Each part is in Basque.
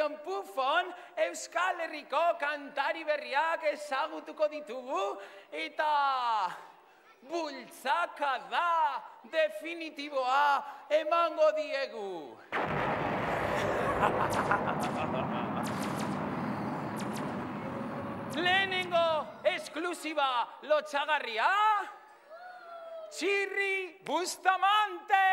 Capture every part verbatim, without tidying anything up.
Operación Pufon Euskal Herriko kantari berriak ezagutuko ditugu eta bultzakada definitiboa emango diegu. Lehenengo esklusiba lotxagarria, Txirri Bustamante!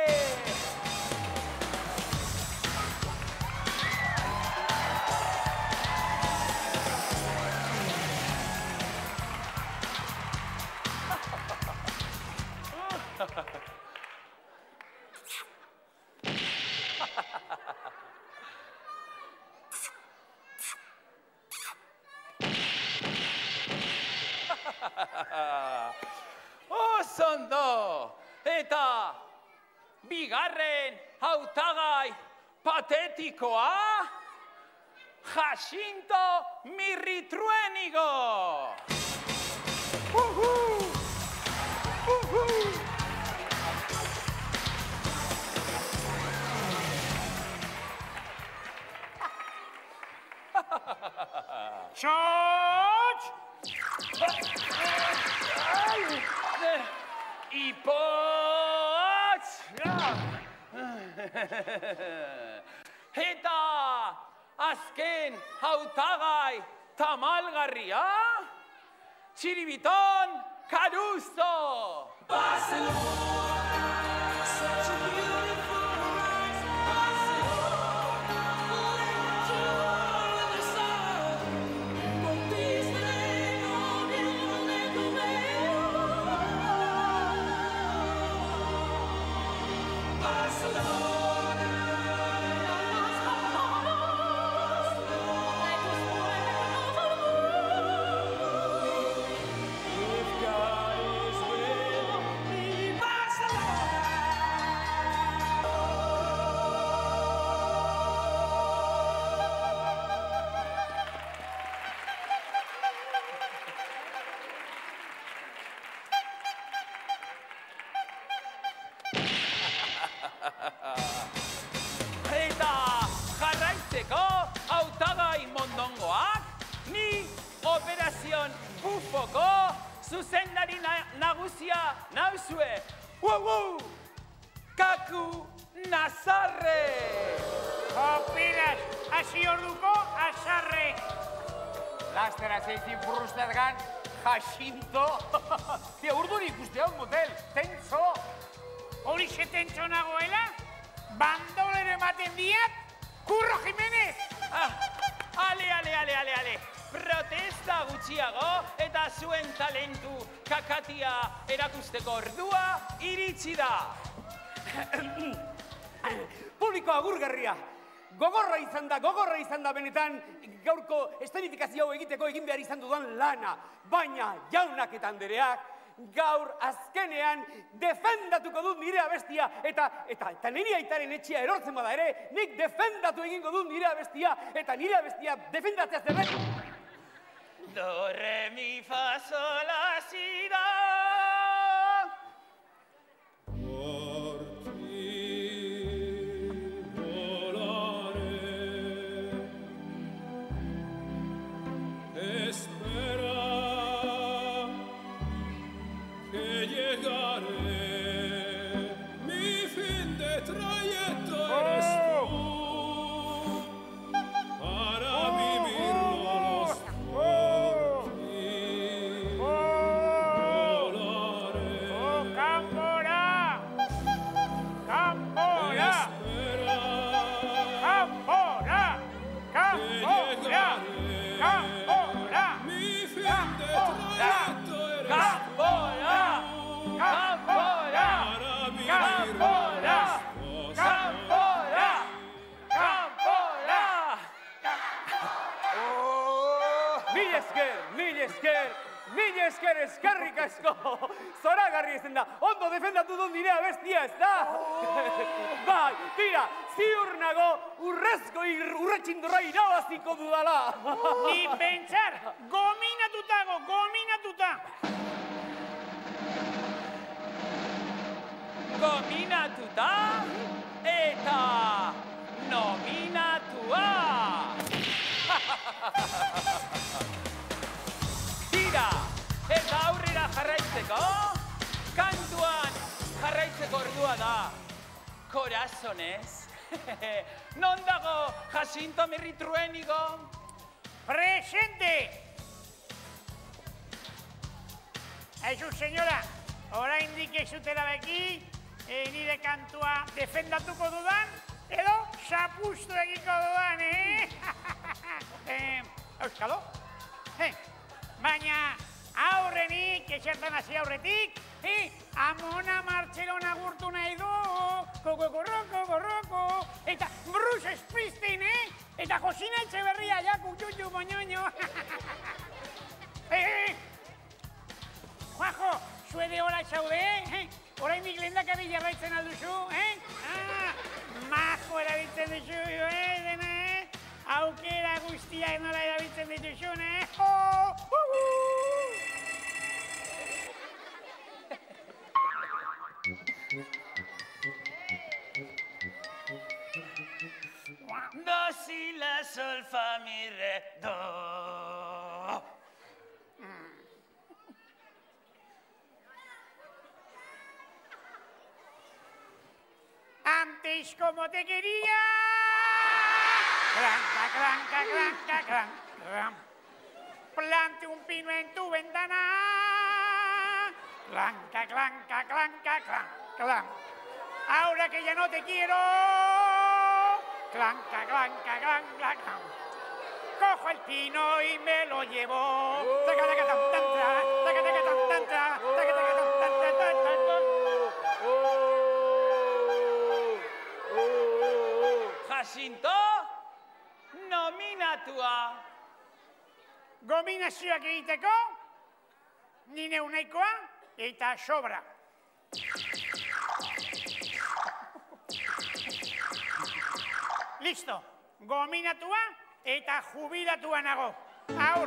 Osondo! Eta bigarren hautagai patetikoa, Jacinto Mirritruénigo! Uhu! Uhu! Txotx! Ipotx! Eta azken hautagai tamalgarria, Txiribiton Caruso! Eta jarraitzeko hautagai mondongoak, ni Operación Bufoko zuzendari nagusia nauzue. Uau! Kaku Nazarre! Operaz, hasi orduko azarre. Lastera zeitin furrustazgan, Jacinto. Tia, urduri ikuste hau motel, tentzo. Horixe tentzo nagoela, bandolero ematen diat, Curro Jimenez! Ah, ale, ale, ale, ale, ale. Protesta gutxiago eta zuen talentu kakatia erakusteko ordua iritsi da. Publiko agurgarria. Gogorra izan da, gogorra izan da benetan gaurko esterifikazio egiteko egin behar izan dudan lana. Baina jaunak eta andereak gaur azkenean defendatuko dut nire abestia eta eta eta nire aitaren etxea erortzen bada ere, nik defendatu egingo dut nire abestia eta nire abestia defendatzea zerrek. Do, re, mi, fa, sol, la, si, da. Mila esker eskerrik asko, zoragarri ezen da, ondo defendatu dut nire abestia ez da? Bai, tira, ziur nago urrezko urretxindurra irabaziko dudala. Ni pentsar, gominatutago, gominatuta. Gominatuta eta nominatua. Tira, eta aurrera jarraitzeko, kantuan jarraitzeko ordua da. Corazones. Non dago Jacinto Mirritruénigo? Presente! Aizu, senyora, oraindik ez zutela beki, nire kantua defendatuko dudan, edo zapustu egiko dudan, eh? Euskalo? Baina aurrenik, esertan hasi aurretik, Amona Martxelona gurtu nahi du, kokokorroko, korroko, eta Bruce Springsteen, eh? Eta Josina Etxeberria, jaku, txutxu, moñoño. Juanjo, zuede hola zaude, eh? Oraindik lehendakari jarraitzen alduzu, eh? Ah, majo erabiltzen duzu, eh, dena, eh? Aukera guztiak nola erabiltzen dituzun, eh? Oh, uh, uh. Do, si, la, sol, fa, mi, re, do. Antes como te quería. Cranca, cranca, cranca, cranca. Plante un pino en tu ventana. Clanca, clanca, clanca, clanca, clanca. Ahora que ya no te quiero. Clanca, clanca, clanca, clanca. Cojo el pino y me lo llevo. Taca, taca, tam, tam, tra. Taca, taca, tam, tam, tra. Taca, taca, tam, tam, tra, tra, tra, tra. Jacinto, nominatua. Gominazioak egiteko, nine uneikoa eta sobra. Listo, gominatua eta jubilatua nago. Aur!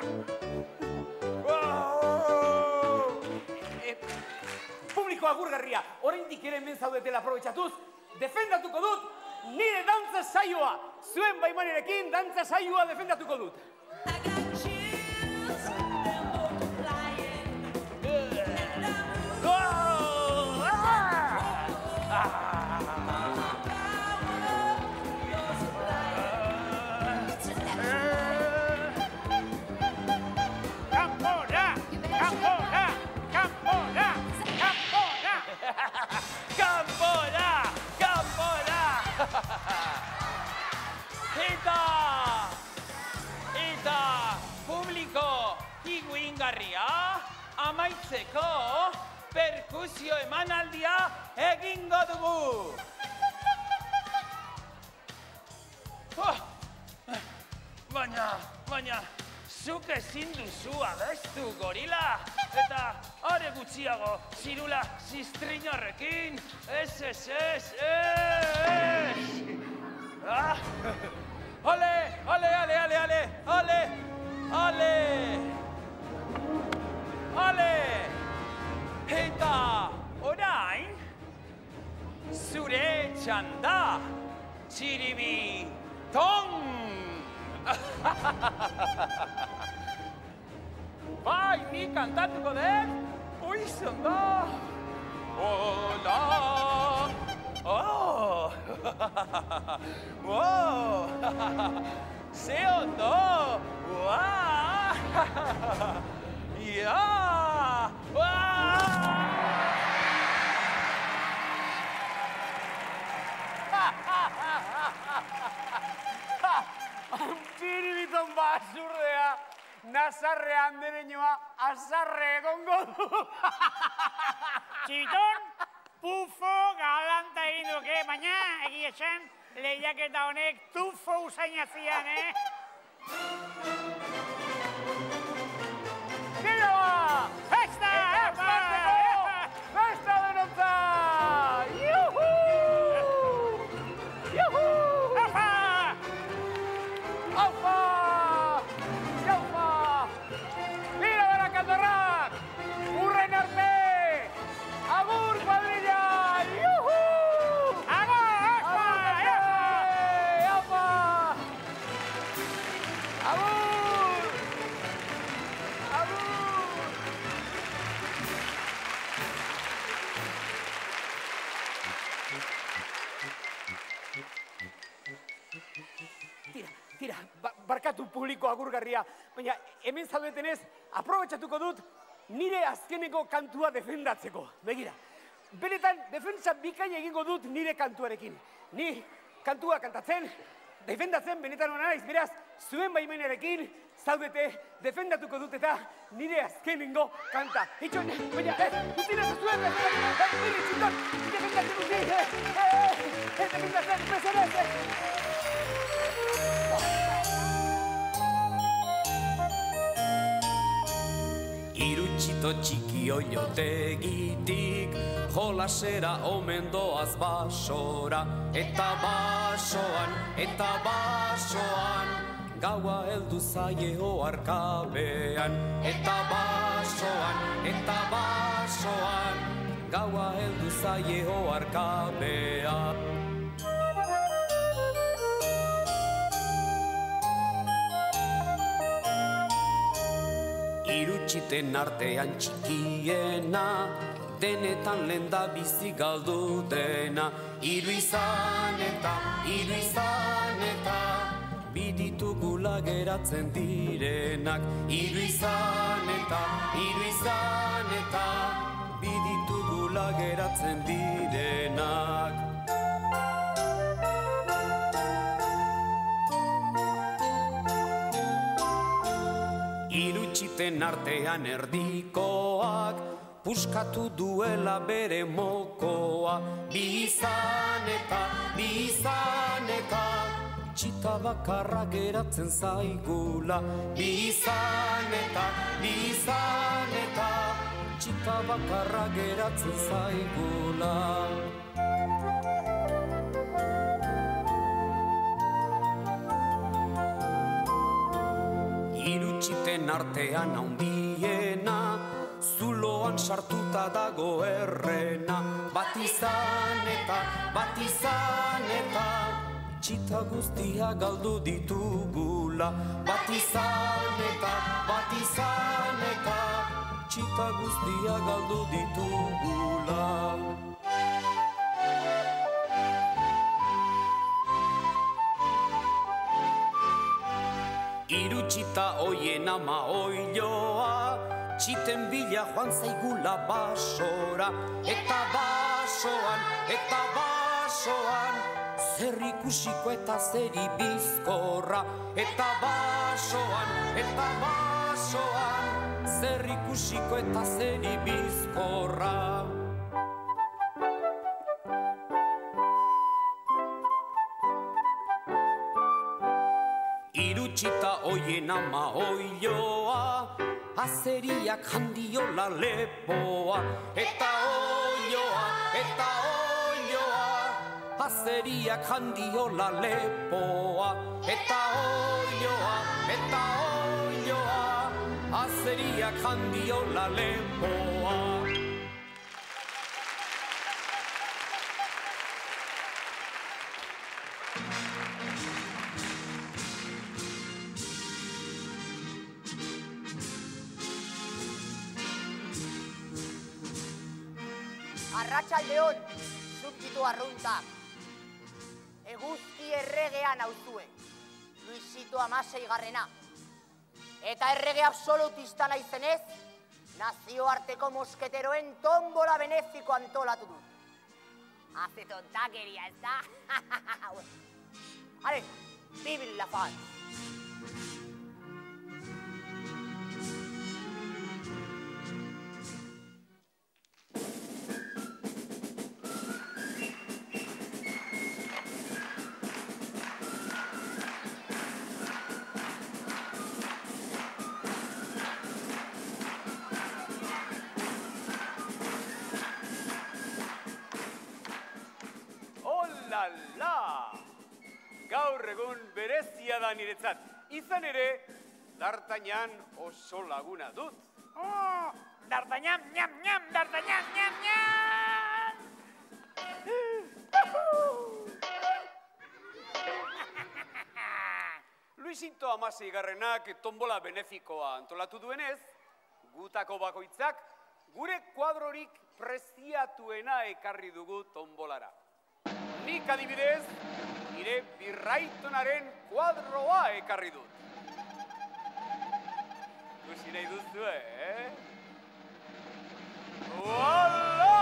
Publiko agurgarria, oraindik ere hemen zaudetela aprobetxatuz, defendatuko dut nire dantza saioa. Zuen baimanerekin dantza saioa defendatuko dut. Eta, eta, publiko higuingarria, amaitzeko perkusio emanaldia egingo dugu. Oh, baina, baina, zuk ezin duzu abestu gorila, eta are gutxiago zirula ziztrinorrekin, ez, ez, ez, ez. Ah. Ole, ole, ale, ale, ale, ale, ale, ale. Eta orain, zure txanda, txiribi, ton. Bai, ni kantatuko dut, oizan da. Hola. Oh! Wow! ¡Se ondo! ¡Wow! ¡Ya! Txiribiton basurdea, nazarre andereñoa, azarre egongo du. Txibiton, pufo galanta egin duke, baina egia esan lehiaketa honek tufo usaina zian, eh? Gero ba! Festa! Epa! Festa denotza! Juhu! Juhu! Apa! Aupa! Jaupa! Mira bera kantorrak! Urren arte! Agur, cuadrilla! Juhu! Agur! Apa! Agur! Agur! publiko agurgarria, baina hemen zaudetenez, aprobetxatuko dut nire azkeneko kantua defendatzeko. Begira, benetan defentsa bikaina egingo dut nire kantuarekin. Ni kantua kantatzen, defendatzen benetan hona naiz, beraz, zuen baimenarekin zaudete defendatuko dut eta nire azkenengo kanta. Itxoin, baina, ez, utzina zuen, nire txuton, defendatzen dut, defendatzen, presionez, Irutxito txiki oinotegitik, jolasera omen doaz basora, eta basoan, eta basoan, gaua heldu zaie oarkabean, eta basoan, eta basoan, gaua heldu zaie oarkabean. Irutxiten artean txikiena, denetan lenda bizi galdu dena. Iru izan eta, iru izan eta, biditugula geratzen direnak. Iru izan eta, iru izan eta, biditugula geratzen direnak. Irutxiten artean erdikoak, puskatu duela bere mokoa. Bi izan eta, bi izan eta, txita bakarra geratzen zaigula. Bi izan eta, bi izan eta, txita bakarra geratzen zaigula. Irutxiten artean haundiena, zuloan sartuta dago errena. Bat izan eta, bat izan eta, txita guztia galdu ditugula. Bat izan eta, bat izan eta, txita guztia galdu ditugula. Irutxita oien ama oiloa, txiten bila joan zaigula basora. Eta basoan, eta basoan, zer ikusiko eta zer ibizkorra. Eta basoan, eta basoan, zer ikusiko eta zer ibizkorra. Irutxita oien ama oiloa, azeriak handiola lepoa. Eta oiloa, eta oiloa, azeriak handiola lepoa. Eta oiloa, eta oiloa, azeriak handiola lepoa. Arratsaldeon, subditu arruntak. Eguzki erregean hauzue, Luisito Amasei garrena. Eta errege absolutista naizenez, nazioarteko mosketeroen tombola benefiko antolatu dut. Hace tontakeria, ez da? Ale, vive la paz. Olala! Gaur egun berezia da niretzat. Izan ere, D'Artagnan oso laguna dut. Oh, D'Artagnan, ñam, ñam, D'Artagnan, ñam, ñam! Luisito Amasei garrenak tombola benefikoa antolatu duenez, gutako bakoitzak gure kuadrorik preziatuena ekarri dugu tombolara. Nik adibidez, nire birraitonaren kuadroa ekarri dut. Ikusi nahi duzue, eh? Voila!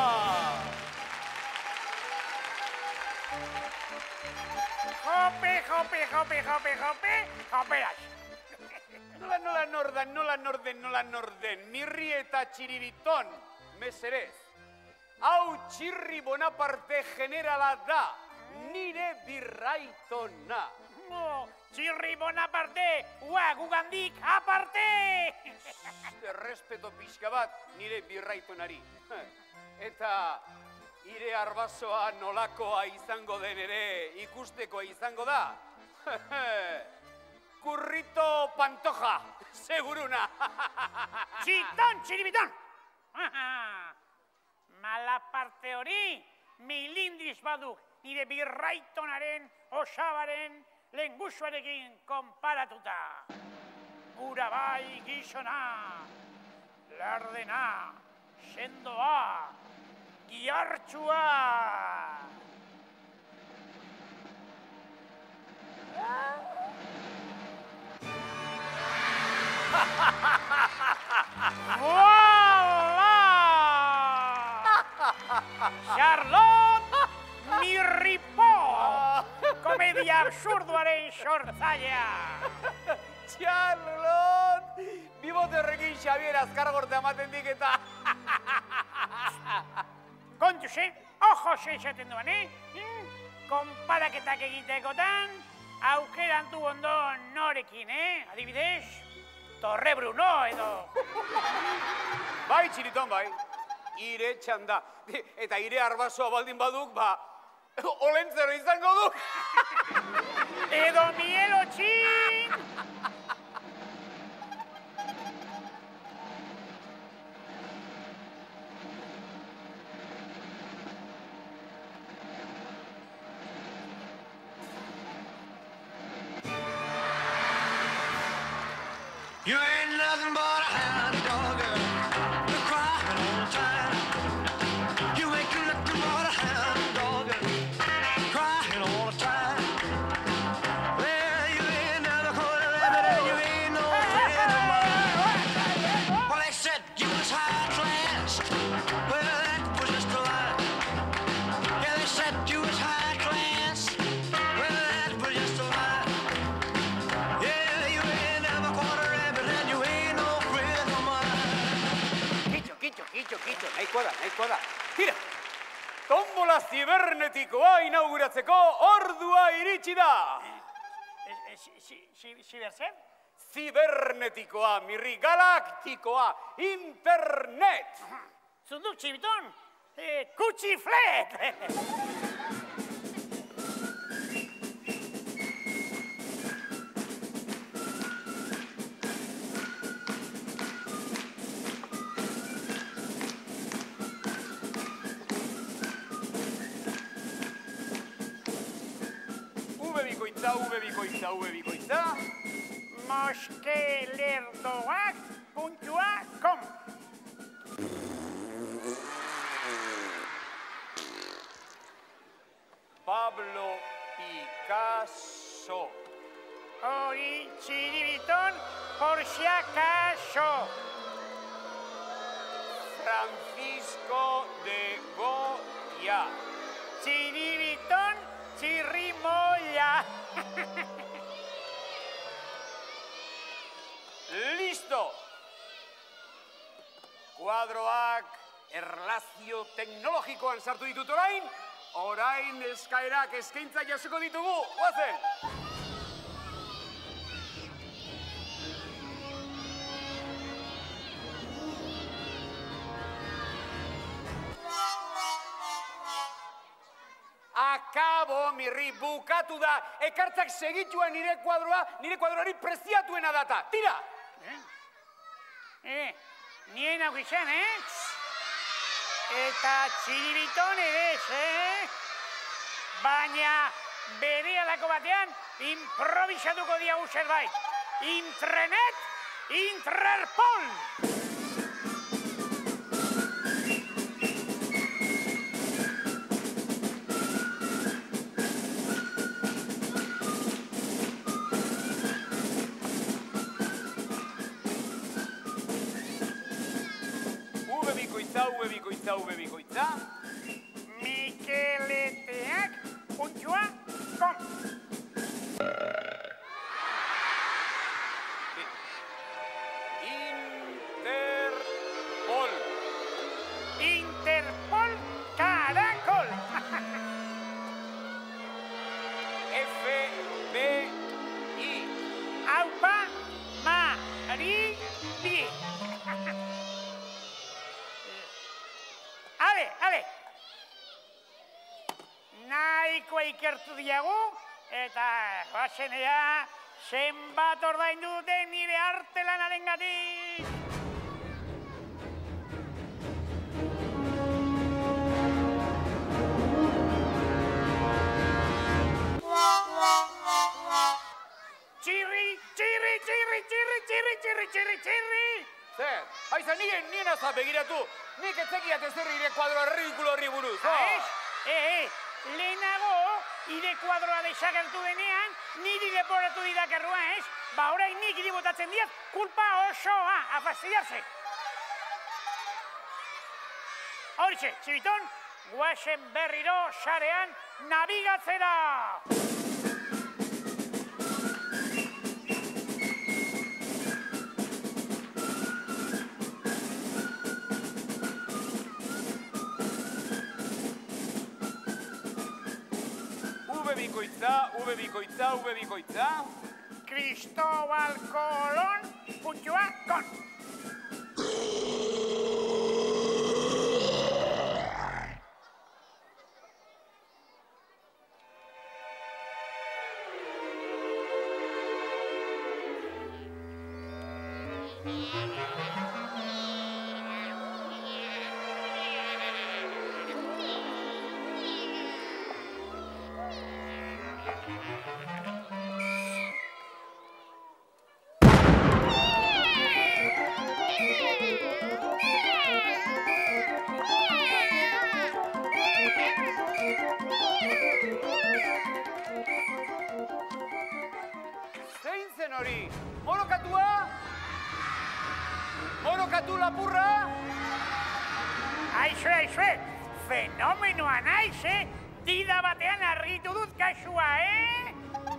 Jope, jope, jope, jope, jope, joperas. Nola, nola norden, nola norden, nola norden, mirri eta txiribiton, meserez. Hau txirri Bonaparte generala da, nire birraitona. Oh, txirri Bonaparte, ua, gugandik aparte! Errespeto pixka bat nire birraitonari. Eta ire arbasoa nolakoa izango den ere ikustekoa izango da. Kurrito Pantoja, seguruna. Txiton, txiribiton! Mala parte hori, milindriz baduk nire birraitonaren, osabaren, lengusuarekin konparatuta. Gura bai gizona, lardena, sendoa, gihartxua. Charlotte Mirripó, komedia absurduaren sortzailea. Charlotte, biboterrekin Xavier azkargorte amaten dik eta... Kontuz, eh? Ojo esaten duan, eh? Konparaketak egitekotan, aukeran du ondo norekin, eh? Adibidez, Torre Bruno edo... Bai, txiriton, bai. Ire txanda. Eta ire arbasoa baldin baduk, ba... Olentzero izango duk. Edo mielo txin! You ain't nothing but a hound dog, you're crying all the time. You ain't nothing but a hound dog, crying all the time. Well, you ain't never caught a rabbit and you ain't no friend of mine. Well, they said you was high class, well, that was just a lie. Yeah, they said you was high class, well, that was just a lie. Yeah, you ain't never caught a rabbit and you ain't no friend of mine. Kitxo, kitxo, kitxo, kitxo, nahikoa da, nahikoa da. Tira! Tombola zibernetikoa inauguratzeko ordua iritsi da! Ziberzen? Zibernetikoa, mirri galaktikoa, internet! Zunduk, txibiton? Kutxiflet! Ube bikoitza, ube bikoitza, ube bikoitza. Moskelerdoak puntua com. Pablo Picasso. Hori txiribiton, por si acaso. Francisco de Goya. Txiribiton, txirrimoia. Listo! Kuadroak erlazio teknologikoan sartu ditut orain, orain eskaerak eskaintza jasoko ditugu, guazen! Akabo, mirri, bukatu da, ekartzak segituan nire kuadroa, nire kuadroari preziatuena data, tira! Eh, nien hau izan, eh? Eta txiribiton ere, eh? Baina bere alako batean improvisatuko diagu zerbait. Intrenet, intrerpol! bikoitza, V bikoitza, V bikoitza. Mikeleteak, puntua, kom. Interpol. Interpol, caracol. F B I. Aupa, mari, bi. Ale, ale. Nahiko ikertu diagu, eta basenea zenbat ordaindu duten nire artelanaren gatik. Txirri, txirri, txirri, txirri, txirri, txirri, txirri, txirri. Zer, haiza, nien, nien azap begiratu. Nik etzekiat ez herri ire kuadroa ridikulo horri buruz. Ez, e, e, lehenago, ire kuadroa desagertu denean, niri leporatu didakerrua, ez? Ba, orain nik iri botatzen diat, kulpa osoa, a fastidiarse. Horixe, txibiton, guazen berriro sarean nabigatzera! V bikoitza, V bikoitza, V bikoitza. Cristóbal Colón, puntua, con. Zein zen hori? Morokatua? Morokatu lapurra? Aizue, aizue, fenomenoa naiz, eh? Dida batean argitu dut kasua, eh?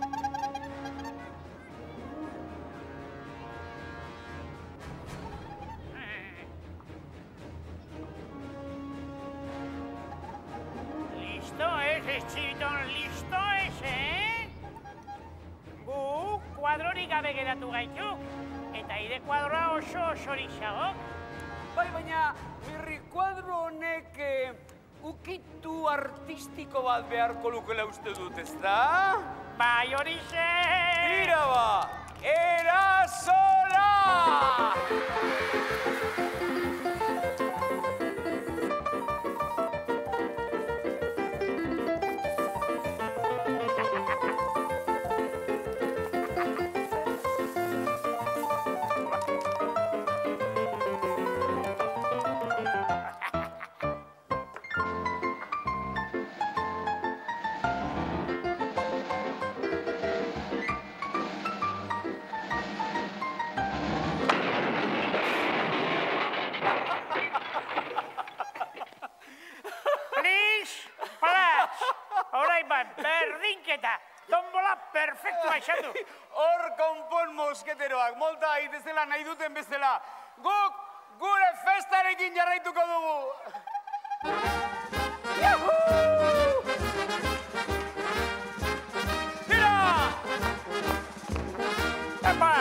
Listo ez, ez txibiton, listo ez, eh? Gu kuadrorik gabe geratu gaitu, eta ire kuadroa oso osorixagok. Bai, baina, mirri kuadro honek eh, ukitu artistiko bat beharko lukela uste dut, ez da? Bai, horixe! Tira ba, erasola! Berdinketa, tombola perfektua esan du. Hor konpon mosketeroak, molta aitezela nahi duten bezala. Guk gure festarekin jarraituko dugu. Tira! Epa!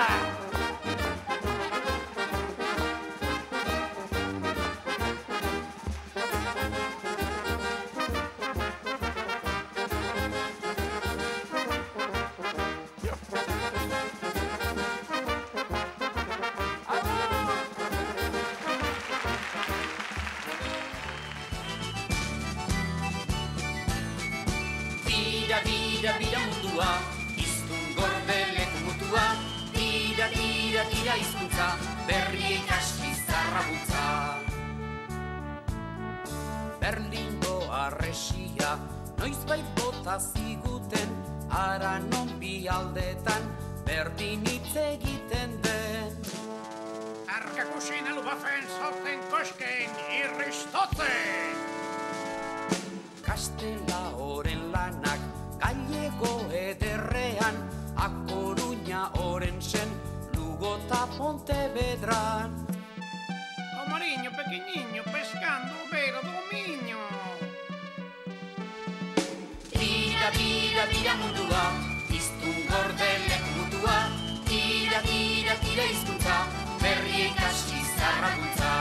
Bira, bira mundua, iztun gordelek mutua, tira, tira, tira izkuntza, berri ikasi zarrabutza. Berlingo arresia, noizbait bota ziguten, ara non bi aldetan, berdin hitz egiten den. Arkakusin alubafen zauten kosken, irri Totze! Kastela oren lanak, gallego ederrean, A Coruña Orensen, Lugo ta Pontevedran. O mariño pequeniño pescando o beira do miño. Tira, tira, tira mundua, iztun gordelek mutua, tira, tira, tira hizkuntza, berri ikasi zarrakuntza.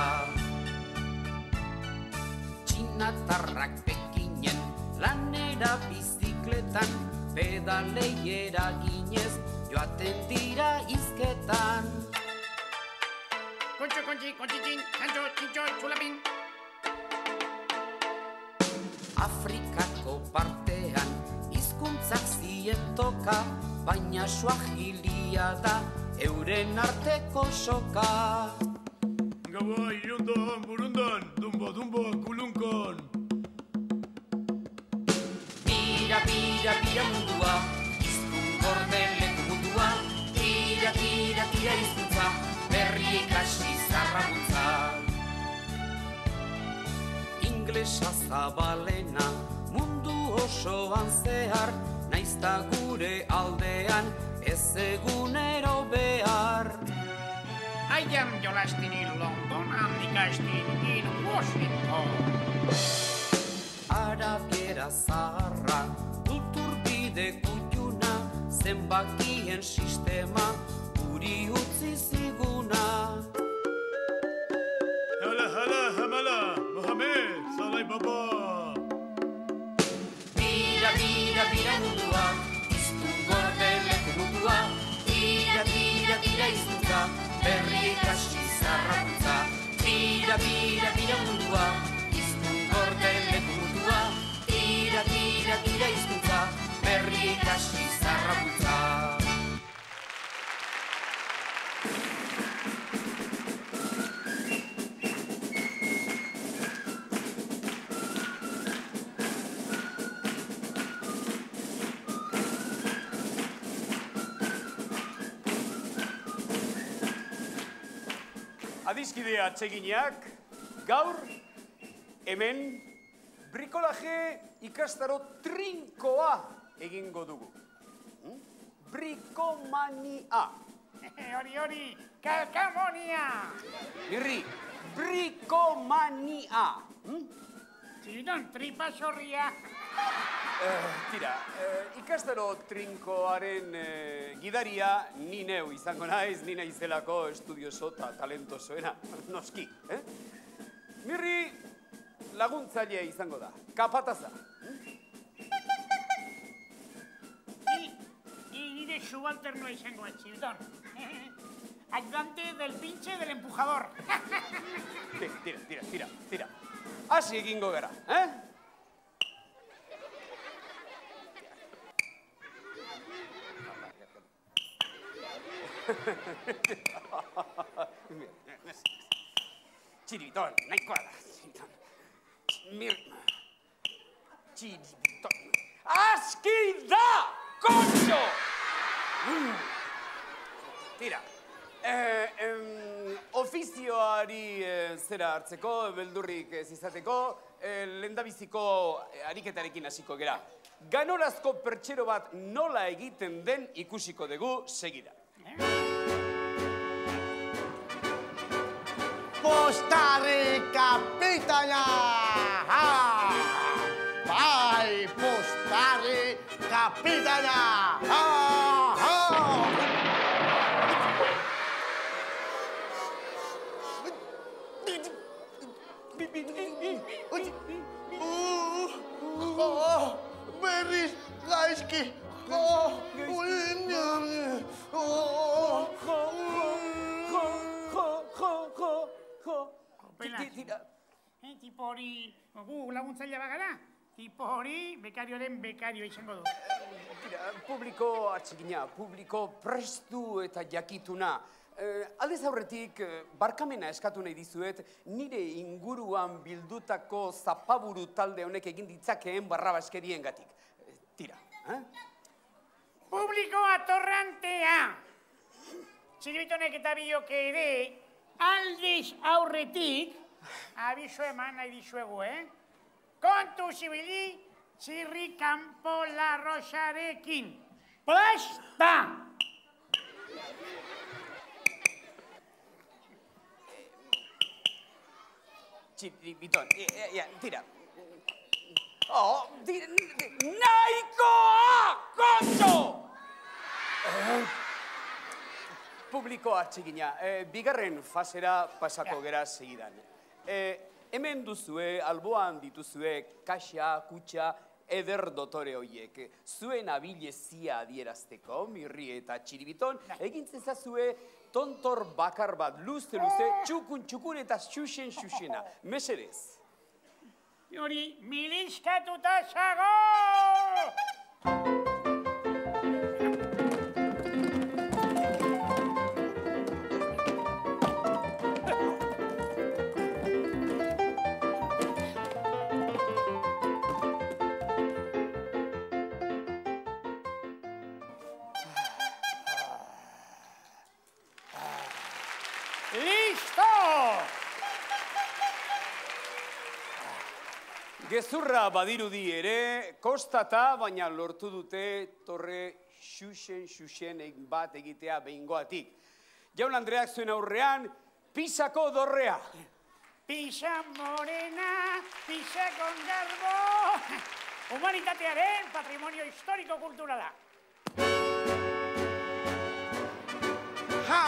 Txinatarrak Pekinen, lanera bizikletan, pedaleiera ginez, joaten dira izketan. Kontxo, kontxi, kontxitzin, txantxo, txintxo, txulapin. Afrikako partean, hizkuntzak zien toka, baina suahilia da, euren arteko soka. Gaua, irundan, burundan, dumba, dumba, kulunkon. Bira, bira, bira mundua, izkun gordeleko mundua, tira, tira, tira hizkuntza, berri ikasi zarraguntza. Inglesa zabalena, mundu osoan zehar, naizta gure aldean, ez egunero behar. I am jolastin in London, handikastin in Washington. Arabiera zaharra, kulturbide kutxuna, zenbakien sistema, guri utzi ziguna. Hala, hala, hamala, Mohamed, salai baba. Bira, bira, bira mundua, izkun gordeleko mundua, tira, tira, tira hizkuntza, berri ikasi zarrakuntza. Bira, bira, bira mundua, izkun gordeleko mundua, tira, tira, tira hizkuntza, berri ikasi zarrakuntza. Adiskide atseginak, gaur, hemen, brikolaje ikastaro trinkoa egingo dugu. Hmm? Brikomania. Hori, hori, kalkamonia. Irri, brikomania. Hmm? Txidon, tripa sorria. Eh, tira, eh, ikastaro trinkoaren eh, gidaria ni neu izango naiz, ni naizelako estudioso eta talentosoena, noski. Eh? Mirri laguntzailea izango da, kapataza. Y, y nire subalternoa izango da, txidon. Ayudante del pinche del empujador. Tira, tira, tira, tira, tira. Hasi egingo gara, eh? Txiribiton, nahikoa da, txiribiton. Mir... Txiribiton... Aski da! Kontxo! Mm. Tira. Eh, em, ofizioari eh, zera hartzeko, beldurrik ez izateko, eh, lehendabiziko eh, ariketarekin hasiko gera. Ganorazko pertsero bat nola egiten den ikusiko dugu segida. Postare kapitana! Ha! Bai, postare kapitana! Ha! Ha! Oh, berriz gaizki! Oh, ulinean! Oh, Tira. Eh, tipo hori, gu laguntzailea bagara, tipo hori bekarioren bekario izango du. Tira, publiko atxikina, publiko prestu eta jakituna. Eh, aldez aurretik, eh, barkamena eskatu nahi dizuet, nire inguruan bildutako zapaburu talde honek egin ditzakeen barrabaskerien gatik. Eh, tira, eh? Publiko atorrantea! Txiribitonek eta biok ere, aldez aurretik, abiso eman nahi dizuegu, eh? Kontu zibili, txirri kanpo larrosarekin. Plasta! Txiribiton, ja, tira. Oh, tira, nahikoa, kontxo! Publikoa txikina, bigarren fasera pasako gera segidan. Hemen duzue, alboan dituzue, kaxa, kutxa, eder dotore hoiek. Zuen abilezia adierazteko, Mirri eta Txiribiton, egin zezazue tontor bakar bat, luze, luze, txukun, txukun eta xuxen, xuxena. Mesedez. Hori, miliskatuta zago! Gezurra badirudi ere, kostata, baina lortu dute torre xuxen-xuxen bat egitea behingoatik. Jaun Andreak zuen aurrean, Pisako dorrea. Pisa morena, pisa con garbo. Humanitatearen patrimonio historiko-kulturala. Ha!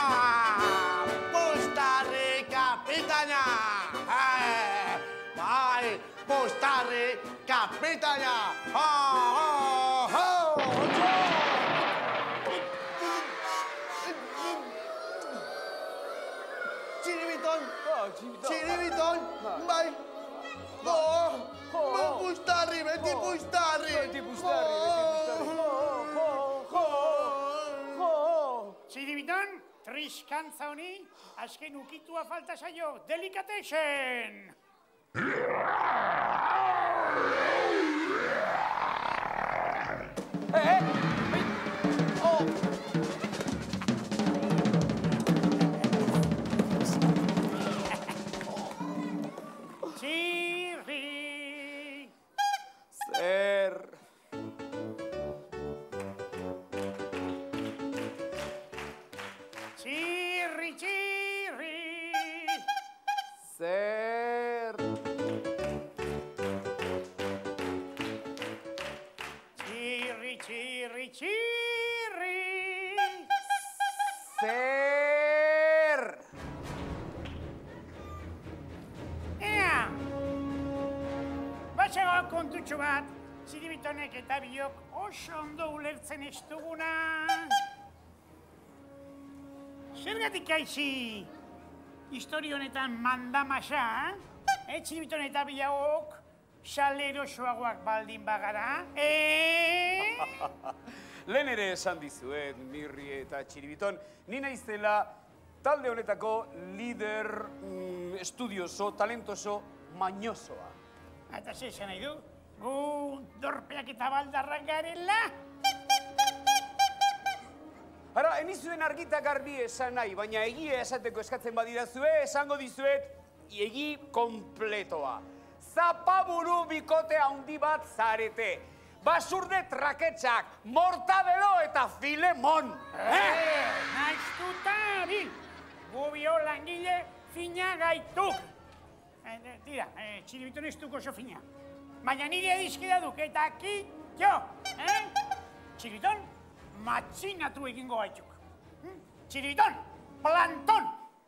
Postare kapitaina! Bai! Postare kapitaina! Ha! Ha! Ha! Txiribiton! Txiribiton! Bai! Oh! Pustarri, beti pustarri! Beti pustarri, beti pustarri! Txiribiton, triskantza honi, azken ukitua falta zaio, delikatesen! Eh, oh! Txirri! Zer... Txirri, txirri! Zer... Txirri, txirri, txirri! Zer... Ea! Batxago kontutxo bat, Txiribitonek eta biok oso ondo ulertzen ez duguna. Zergatik aizi historio honetan mandamasa, eh? Txiribiton eta biok salerosoagoak baldin bagara, eh? Lehen ere esan dizuet, Mirri eta Txiribiton, ni naizela talde honetako lider mm, estudioso, talentoso, mañosoa. Eta ze esan nahi du? Gu dorpeak eta baldarrak garela? Ara, enizuen argita garbi esan nahi, baina egia esateko eskatzen badidazue, esango dizuet, egi kompletoa. Zapaburu bikote handi bat zarete. Basurde traketxak, mortadelo eta filemon. Eh! Naiztuta bil! Gu bio langile fina gaituk. Eh, tira, eh, Txiribiton ez duk oso fina. Baina nire edizkida duk, eta aki, jo, eh? Txiribiton, matxinatu egingo gaituk. Hm? Txiribiton, planton!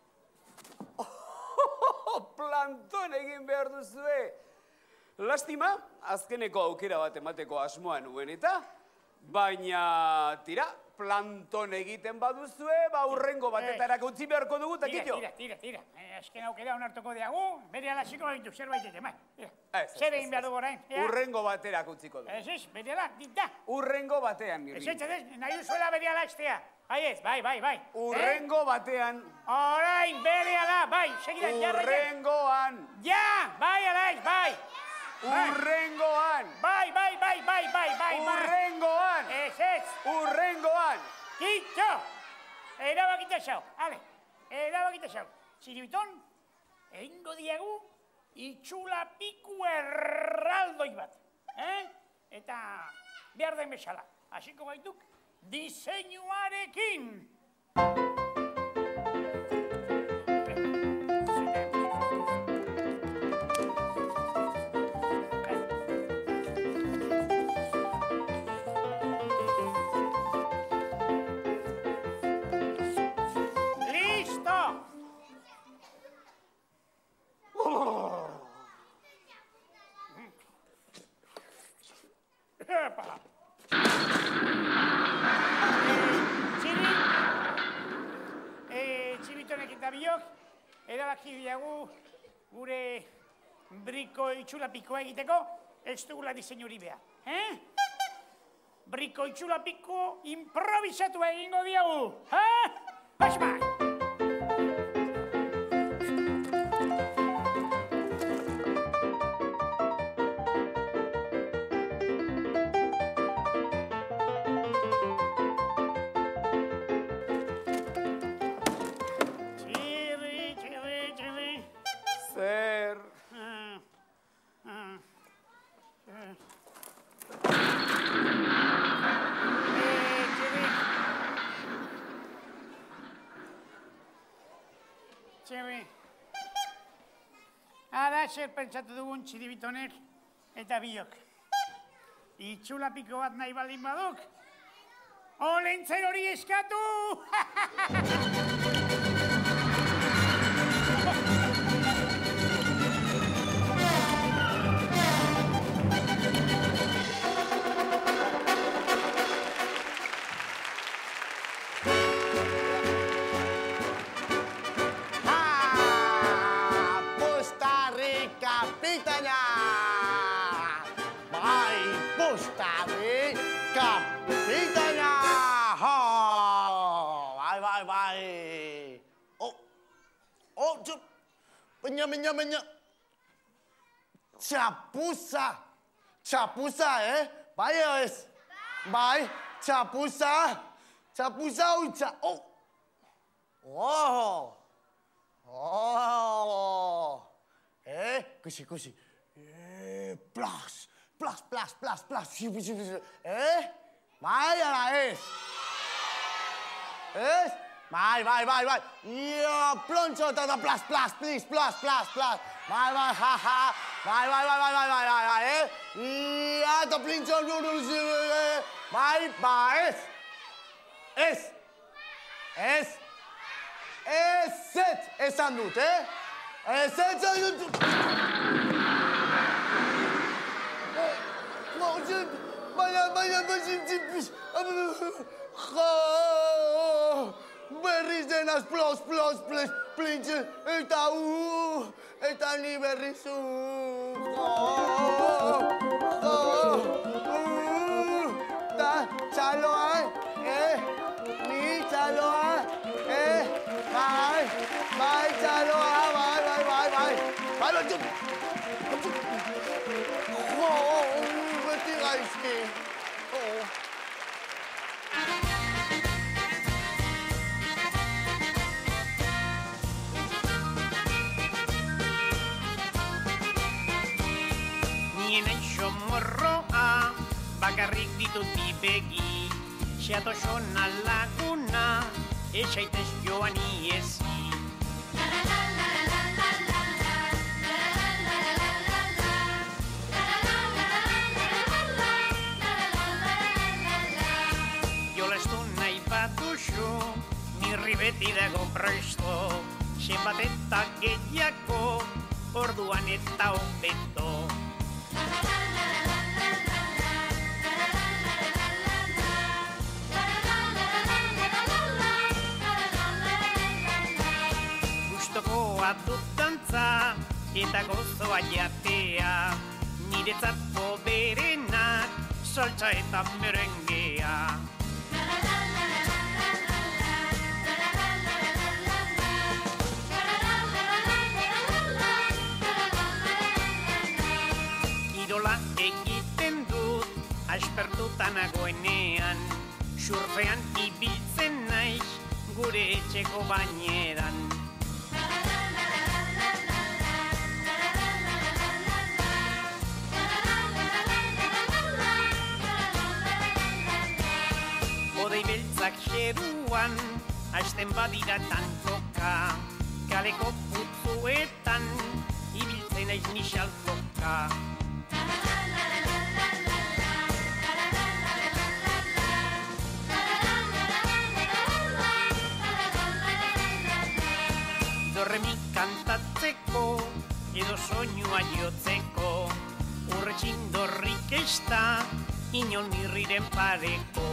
Planton egin behar duzue. Lastima, azkeneko aukera bat emateko asmoa nuen eta, baina, tira, planton egiten baduzue, ba hurrengo batetarako utzi beharko dugu, eta kitio. Tira, tira, tira, tira. Azken aukera onartuko diagu, bere alaziko baitu zerbait ete, bai. Zer egin behar dugu orain. Hurrengo baterako utziko dugu. Ez ez, bere ala, dita. Hurrengo batean, Mirri. Ez ez, ez, nahi duzuela bere ala estea. Bai ez, bai, bai, bai. Hurrengo batean. Orain, bere ala, bai, segidan, jarra, jarra. Hurrengoan. Ja, bai, alaiz, bai. Urrengoan! Bai, bai, bai, bai, bai, bai, bai! Urrengoan! Ez, ez! Urrengoan! Kitxo! Erabakita xau, ale, erabakita xau. Txiribiton, egingo diegu itxula piku erraldoi bat. Eh? Eta behar den bezala. Hasiko gaituk diseinuarekin. Erabaki diagu gure briko itxulapikoa egiteko ez dugula diseinuri behar. Eh? Briko itxulapiko improvisatu egingo diagu. Eh? Basma! Ara zer pentsatu dugun txiribitonek eta biok. Itxulapiko bat nahi baldin baduk, olentzen hori eskatu! Menya, menya, menya. Chapuza. Chapuza, eh? Bai, ez? Bai, chapuza. Chapuza uitza. Oh. Oh. Oh. Eh? Kusi, kusi. Eh, plas. Plas, plas, plas, plas. Eh? Bai, ala ez? Ez? Bai, bai, bai, bai. Ia, ploncho, tata, plas, plas, plis, plas, plas, plas. Bai, bai, ha, ha. Bai, bai, bai, bai, bai, bai, bai, bai, eh? Ia, to plincho, bai, bai, ez. Ez. Ez. Ezet, esan dut, eh? Ezet, esan dut. Baina, baina, baina, berriz denaz plos, plos, plos, plintxe, eta u, eta ni berriz u. Ta, txaloa, eh, ni txaloa, eh, bai, bai, txaloa, bai, bai, bai, bai, bai, bai, jo, beti gaizki. Nien aixo morroa, bakarrik ditut bi begi, xeato xona laguna, esaitez joan iezi. Jolestu nahi batuzu, nirri beti dago presto, zenbat eta gehiago, orduan eta hobeto. Gustokoa dut dantza eta gozoa jatea, niretzat hoberenak saltza eta merengea. Kirola egiten dut, aspertuta nagoenean, surfean ibiltzen naiz gure etxeko baineran. barruan, hasten badira tantoka, kaleko putzuetan, ibiltzen aiz nixaltoka. Dorremi kantatzeko, edo soinua jotzeko, urretxin dorrik ez da, inon irriren pareko.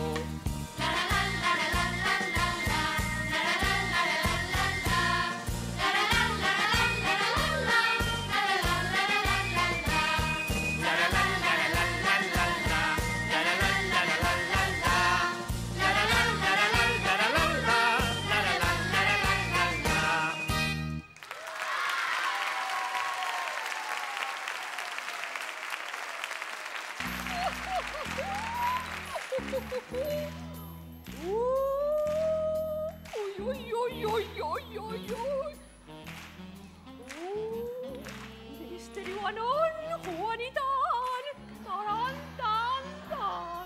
Ministerioan on, Juanitan, taran, tan, tan.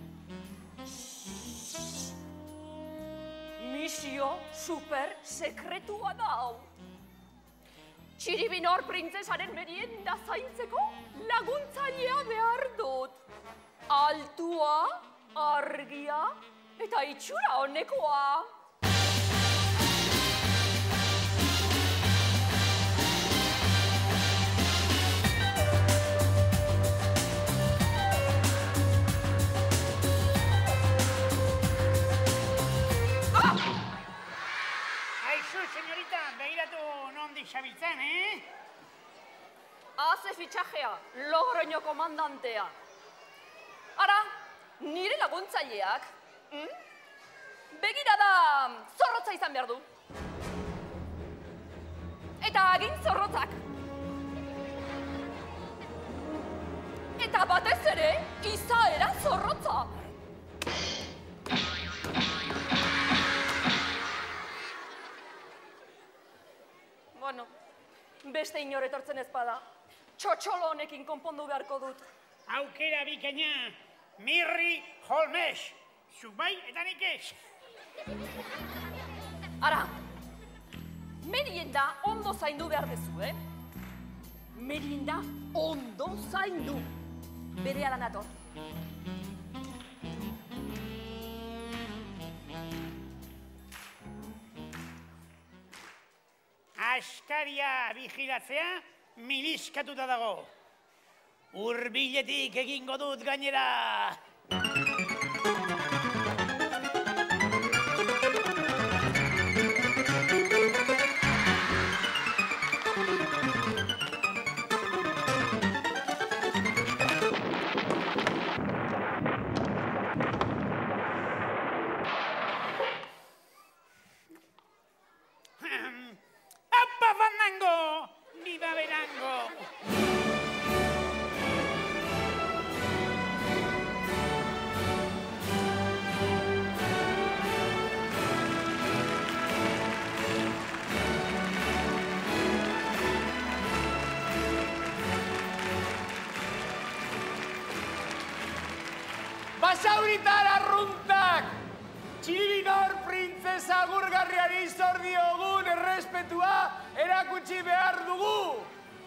Misio super sekretua da hau. Txiribinor printzesaren merienda zaintzeko laguntzailea behar dut. Altua, argia eta itxura honekoa. Señorita, begiratu nondik xabiltzen, eh? Haze fitxajea, Logroño komandantea. Ara, nire laguntzaileak, hm? Begirada zorrotza izan behar du. Eta agin zorrotzak. Eta batez ere, izaera zorrotza. Bueno, beste inor etortzen ez bada, txotxolo honekin konpondu beharko dut. Aukera bikaina, Mirri Holmes, zuk bai eta nik ez. Ara, merienda ondo zaindu behar dezu, eh? Merienda ondo zaindu. Bere ala nator. Askaria vigilatzea miliskatuta dago. Hurbiletik egingo dut gainera. Basauritar arruntak! Txiribinor printzesa agurgarriari zor diogun errespetua erakutsi behar dugu!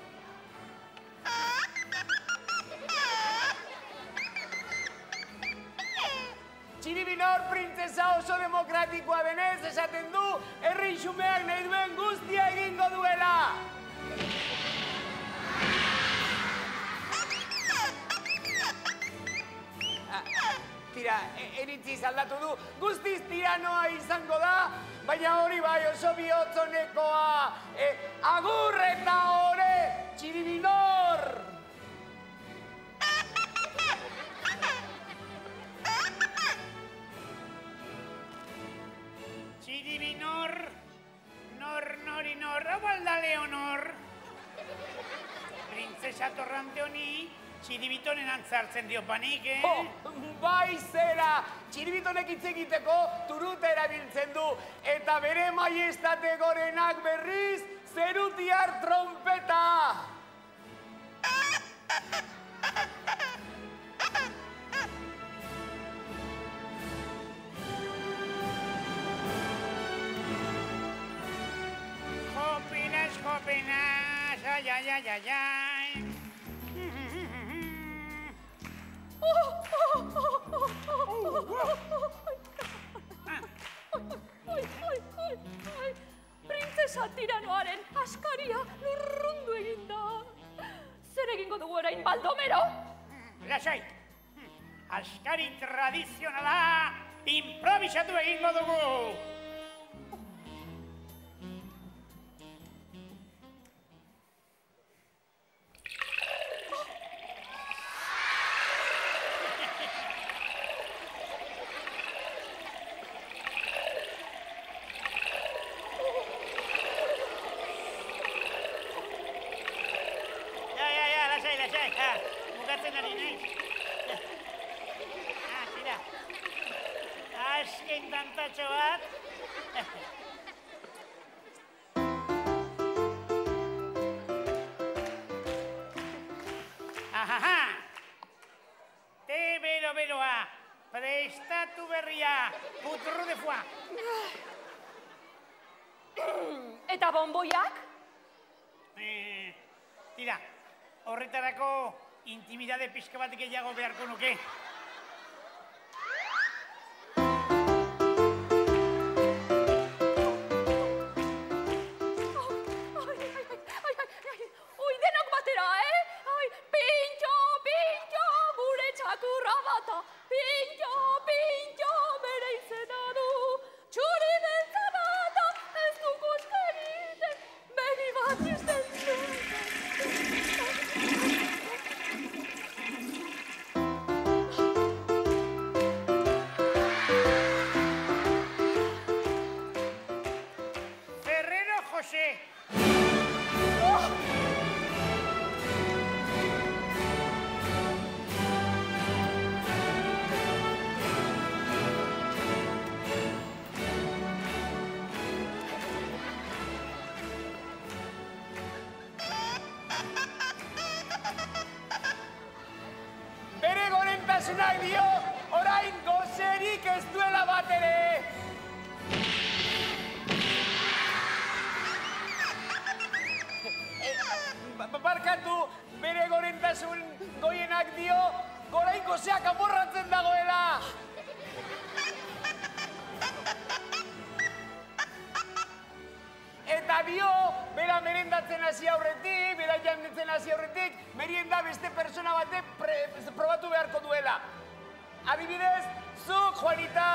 Txiribinor printzesa oso demokratikoa denez esaten du herri xumeak nahi duen guztia egingo duela! Tira, eritziz aldatu du, guztiz tiranoa izango da, baina hori bai oso bihotzonekoa. Agur eta ore, Txiribinor! Txiribinor, nor, nori, nor, hau alda Leonor. Printzesa Torrante honi, Txiribitonen antzartzen dio panik, eh? Oh, bai zera! Txiribitonek hitz egiteko turuta erabiltzen du, eta bere maiestate gorenak berriz zerutiar trompeta! ai, ai, ai. Printzesa tiranoaren askaria lurrundu egin da. Zer egingo dugu orain, Baldomero? Lasai, askari tradizionala improvisatu egingo dugu. Bukatzen ari nahi. Ah, tira. Azken tantatxo bat. Ahaha! Te bero-beroa, prestatu berria, putru de foie. Eta bonboiak? Eh, tira, horretarako intimidade pixka bat gehiago beharko nuke. Ui, denok batera, eh? Ai, pintxo, pintxo, gure txakurra bata. Pintxo, pintxo, bere izena du. Txuri beltza bata, ez du koskeriten, begi bat izten zuen. José. Bere gorentasunak dio, orain gozerik ez duela bat ere. Barkatu, bere gorentasun goienak dio, gorain gozeak amorratzen dagoela. Eta dio, bera merendatzen hasi aurretik, bera jandetzen hasi aurretik, merienda beste persona batek probatu beharko duela. Adibidez, zuk, Juanita.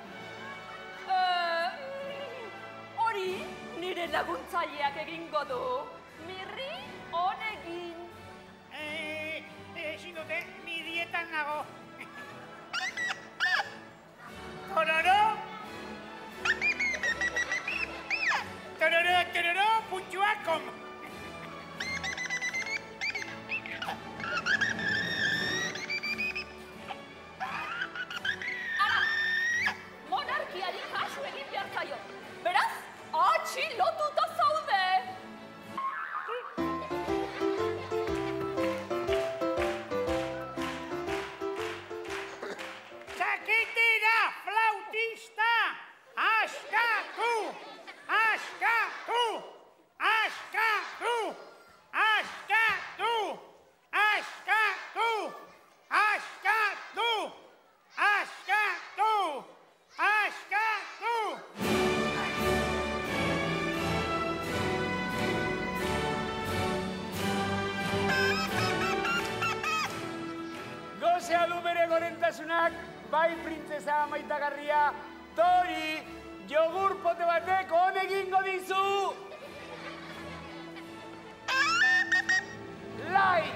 Hori, nire laguntzaileak egingo du. Mirri honekin. Eh, ezin dute, ni dietan nago. Tororo! Tororo, tororo, puntxuakom! Ara, monarkiari kasu egin behar zaio. Beraz, atxilotuta zaude! Txakitira, flautista! Askatu! Askatu! Askatu! Askatu! Askatu! Askatu! Askatu! Askatu! Gozea du bere gorentasunak, bai printzesa maitagarria, Tori, jogur pote batek on egingo dizu! Lai!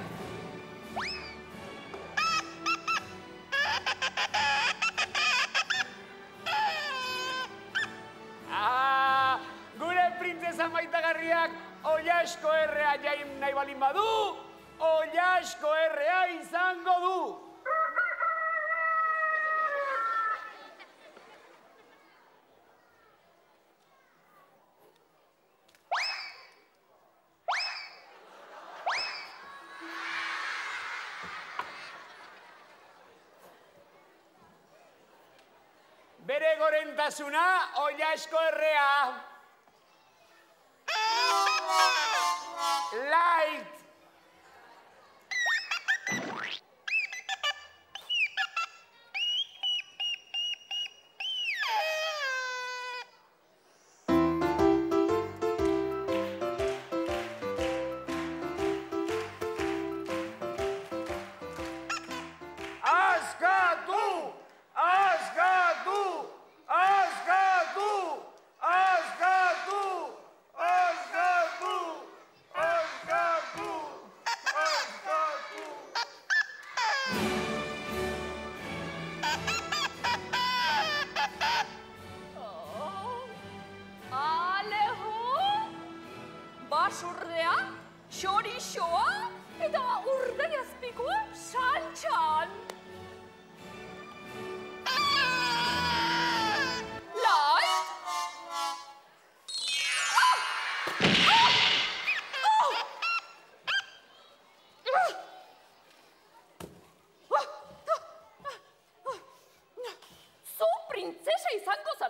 Ah, gure printzesa maitagarriak oiasko errea jain nahi balin badu, oiasko errea izango du! Bere gorentasuna, oiasko errea. Light!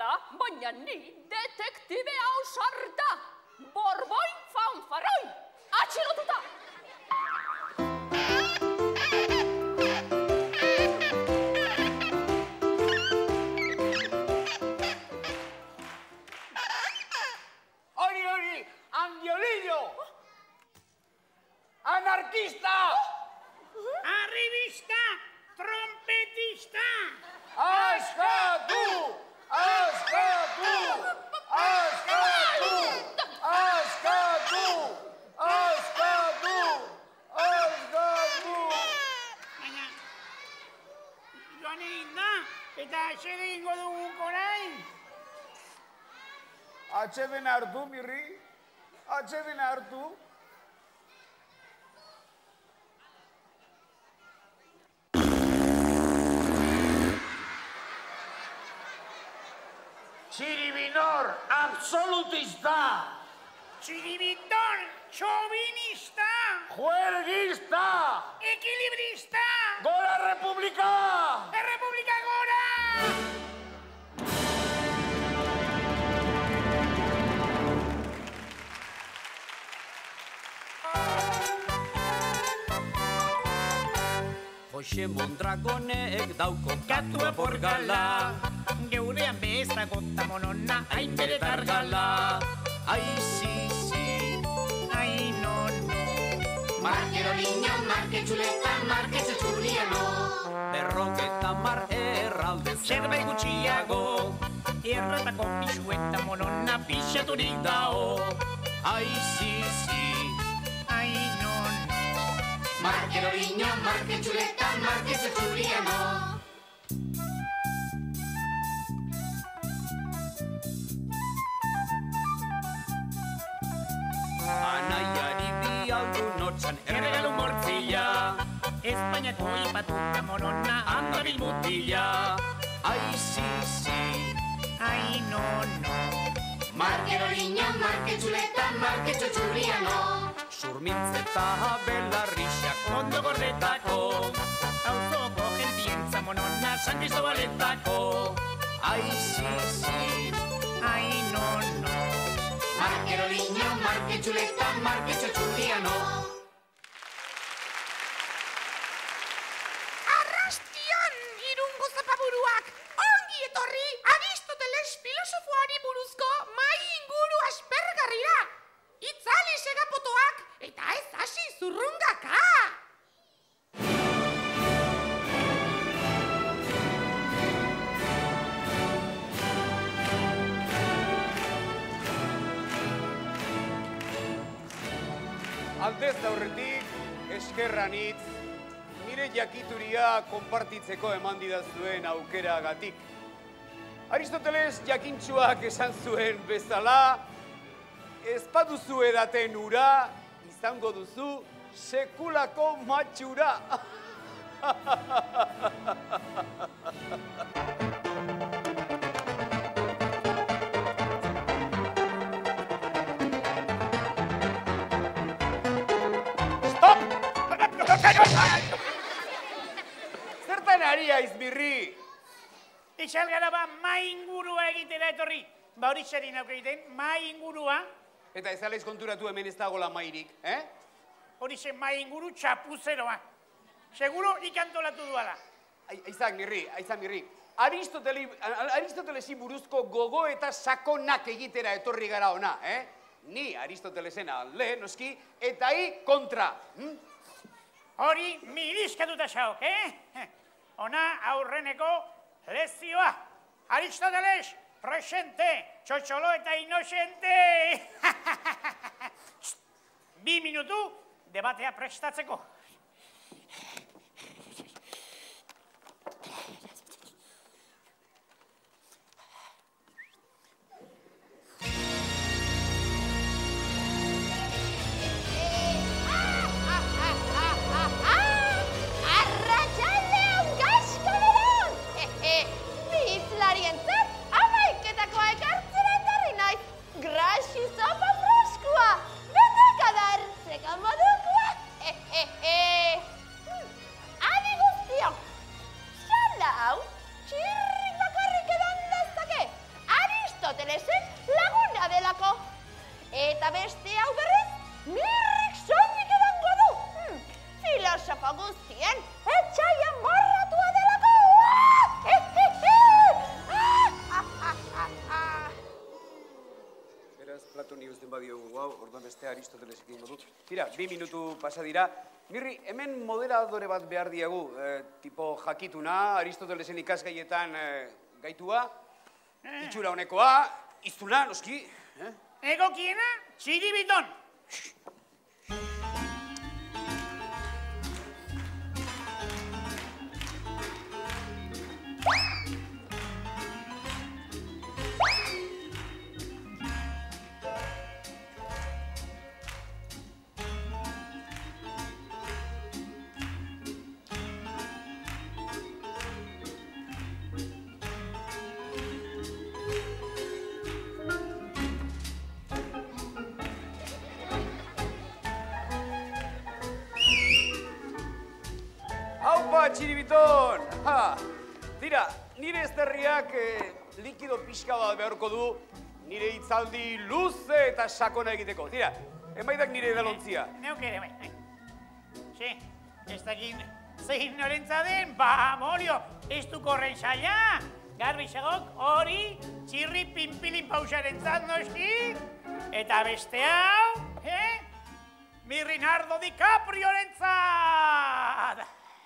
bezala, baina ni detektibe ausarta. Borboi fanfarroi, atxilotuta. Hori, hori, Angiolillo! Anarquista! Arribista, trompetista! Askatu! Askatu! Askatu! Askatu! Askatu! Askatu! Baina, joan egin da, eta xede ingo dugu korain. Atxeden hartu, mirri? Atxeden hartu? Txiribinor, absolutista! Txiribitor, txovinista! Juerguista! Ekilibrista! Gora Republika! Errepublika gora! Jose Mondragonek dauko katua borgala, geurean bezako tamonona, hain bere targala. Ai, si, si, ai, no, no. Markero niño, marke txuleta, marke txutxuliano. Berroketa mar erralde zerbait gutxiago, erratako pixueta monona pixaturik dao. Ai, si, si, ai, no, no. Markero niño, marke txuleta, marke txutxuliano. anaiari bialdu notxan erregalu mortzila. Espainiako ipatuta monona, Andabil mutila. Ai, si, si, ai, no, no. Markero niño, marke txuleta, marke txutxuliano. Surmintzeta belarrixak Ondo gordetako, auzoko gentientza monona, San Cristobaletako. Ai, si, si, ai, no, no. Markero niño, marke txuleta, marke txutxuliano. Arrastion, irungo zapaburuak, ongi etorri Aristoteles filosofoari buruzko mai inguru aspergarrira. Itzali segapotoak eta ez hasi zurrungaka! Aldez aurretik, eskerranitz, nire jakituria konpartitzeko eman didazuen aukeragatik. Aristoteles jakintsuak esan zuen bezala, ez baduzu edaten ura, izango duzu sekulako matxura. Zertan ari aizmirri? Ixal gara ba, mai ingurua egitera etorri. Ba hori txerin auk egiten, mai ingurua. Eta ez alaiz konturatu hemen ez dagoela mairik, eh? Hori zen mai inguru txapuzeroa. Seguro ikantolatu duala. Aizak mirri, aizak mirri. Aristoteli, Aristotelesi buruzko gogo eta sakonak egitera etorri gara ona, eh? Ni Aristotelesen alde, noski, eta hi kontra. Hm? Hori miriskatuta xaok, eh? Ona aurreneko lezioa. Aristoteles, presente, txotxolo eta inosente. Bi minutu debatea prestatzeko. Graxi sopa freskoa, betek adartzeka modukoa. guztien etxaia morratua delako! Beraz, Platoni uzten badiogu hau, orduan beste Aristotelesekin modu. Tira, bi minutu pasa dira. Mirri, hemen moderadore bat behar diagu, eh, tipo jakituna, Aristotelesen ikasgaietan eh, gaitua, itxura honekoa, iztuna, noski. Eh? Egokiena, txiribiton! Txiribiton! Ha! Tira, nire ezterriak eh, likido pixka bat beharko du nire hitzaldi luze eta sakona egiteko. Tira, emaidak nire edalontzia. Neuk ere, bai. Si, ez dakin zein norentza den, ba, morio, ez du korren saia. Garbixagok hori txirri pinpilin pausaren zat noski. Eta beste hau, eh? Mirrinardo DiCaprioren zat!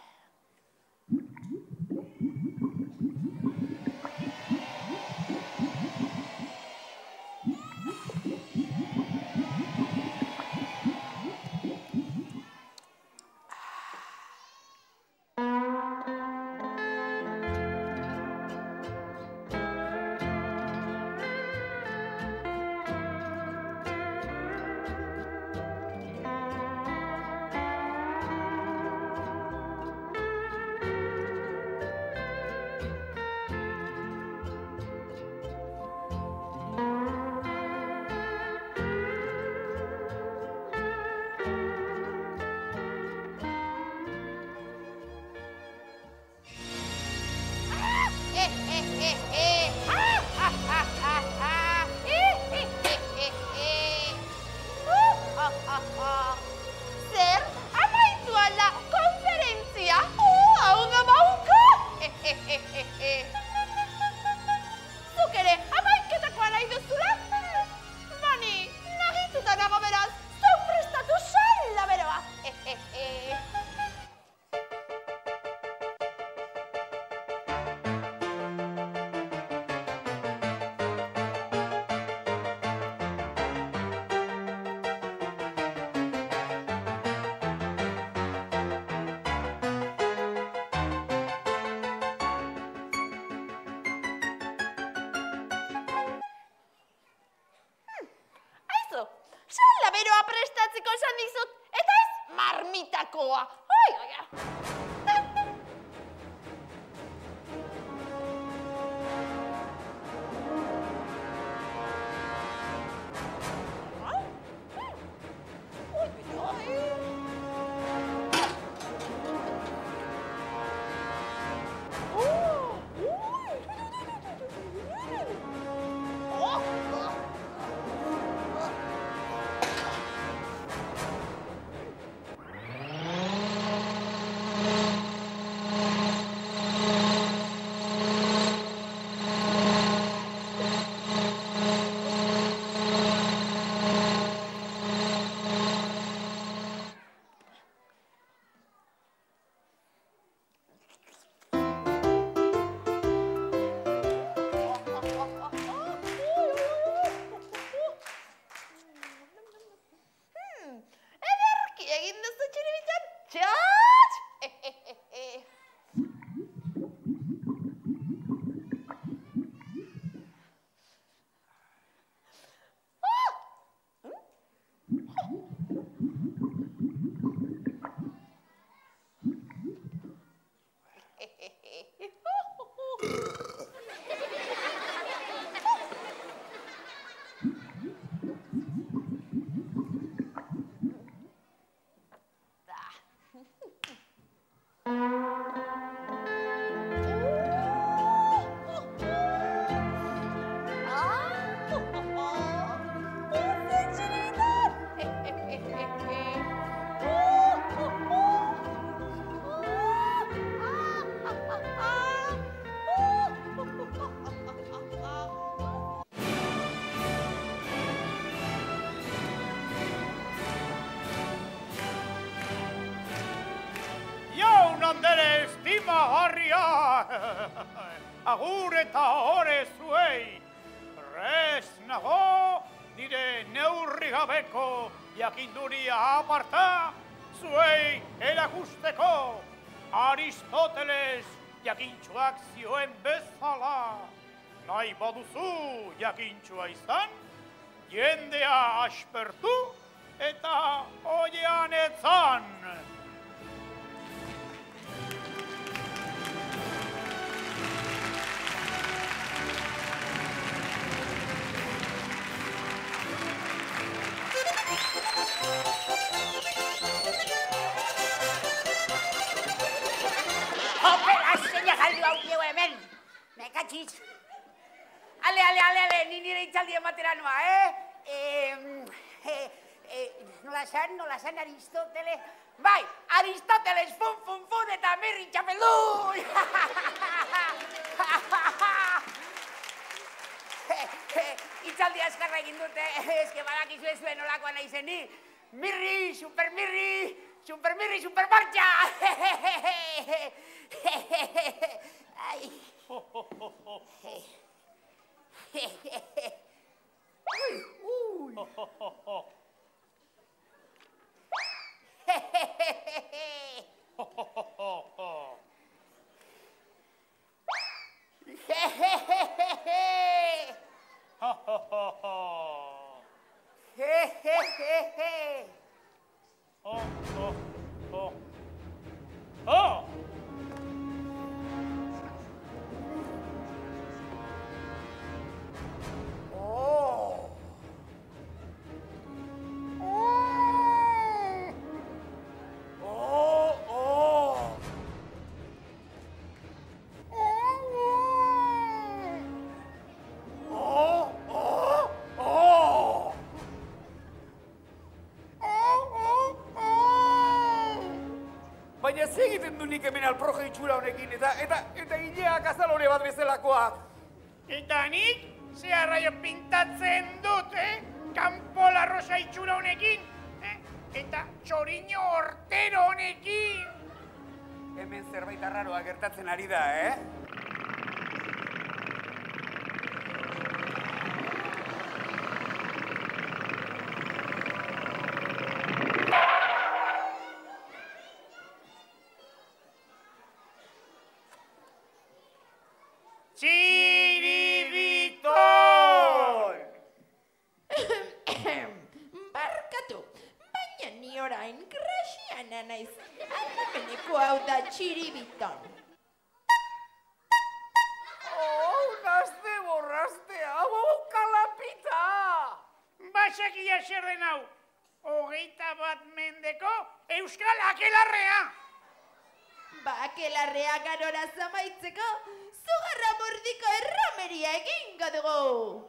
Zer, amaitu ala konferentzia? Oh, hau da bauka! Zuk ere, amaiketakoa nahi duzula? Bani, nahituta nago beraz, zau prestatu sala beroa! Sala beroa prestatzeko esan dizut, eta ez marmitakoa. Ai, ai, ai. andere estimagarria. Agur eta ore zuei. Prest nago, nire neurri gabeko jakinduria aparta, zuei erakusteko. Aristoteles jakintxuak zioen bezala. Nahi baduzu jakintxua izan, jendea aspertu eta oian etzan. Opera, zeina galdu hau diego hemen. Me katxiz. Ale, ale, ale, ale, ni nire itzaldi ematera noa, eh? Eh, eh, eh, nola san, nola san Aristotele? Bai, Aristoteles, fun, fun, fun, eta Merri txapeldu! Itzaldi askarra egin dute, eske badakizu ez zuen nolakoa nahi zen ni. Mirri, super mirri, super mirri, super martxa! Ai. Uy, uy. Oh, oh, oh. Oh! Baina segiten du nik hemen alproje itxura honekin, eta, eta, eta hileak azalore bat bezalakoak. Eta nik, ze arraio pintatzen dut, eh? Kanpola rosa itxura honekin, eh? Eta txoriño hortero honekin. Hemen zerbait arraroa gertatzen ari da, eh? Txiribiton! Barkatu, baina ni orain grasiana naiz. Alameneko hau da txiribiton. Oh, nazte borraste, hau kalapita! Basakia zer den hau, hogeita bat mendeko euskal akelarrea. Bakelarrea garora zamaitzeko, zugarra mordiko erromeria egingo dugu.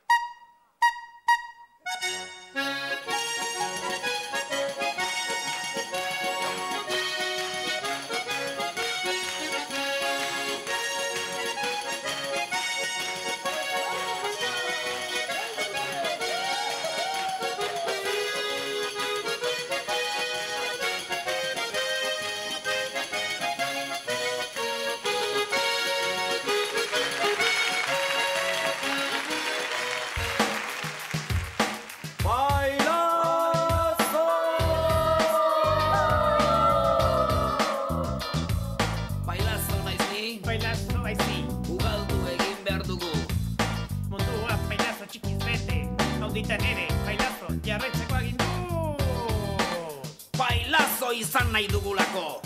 Bailazo izan nahi dugulako.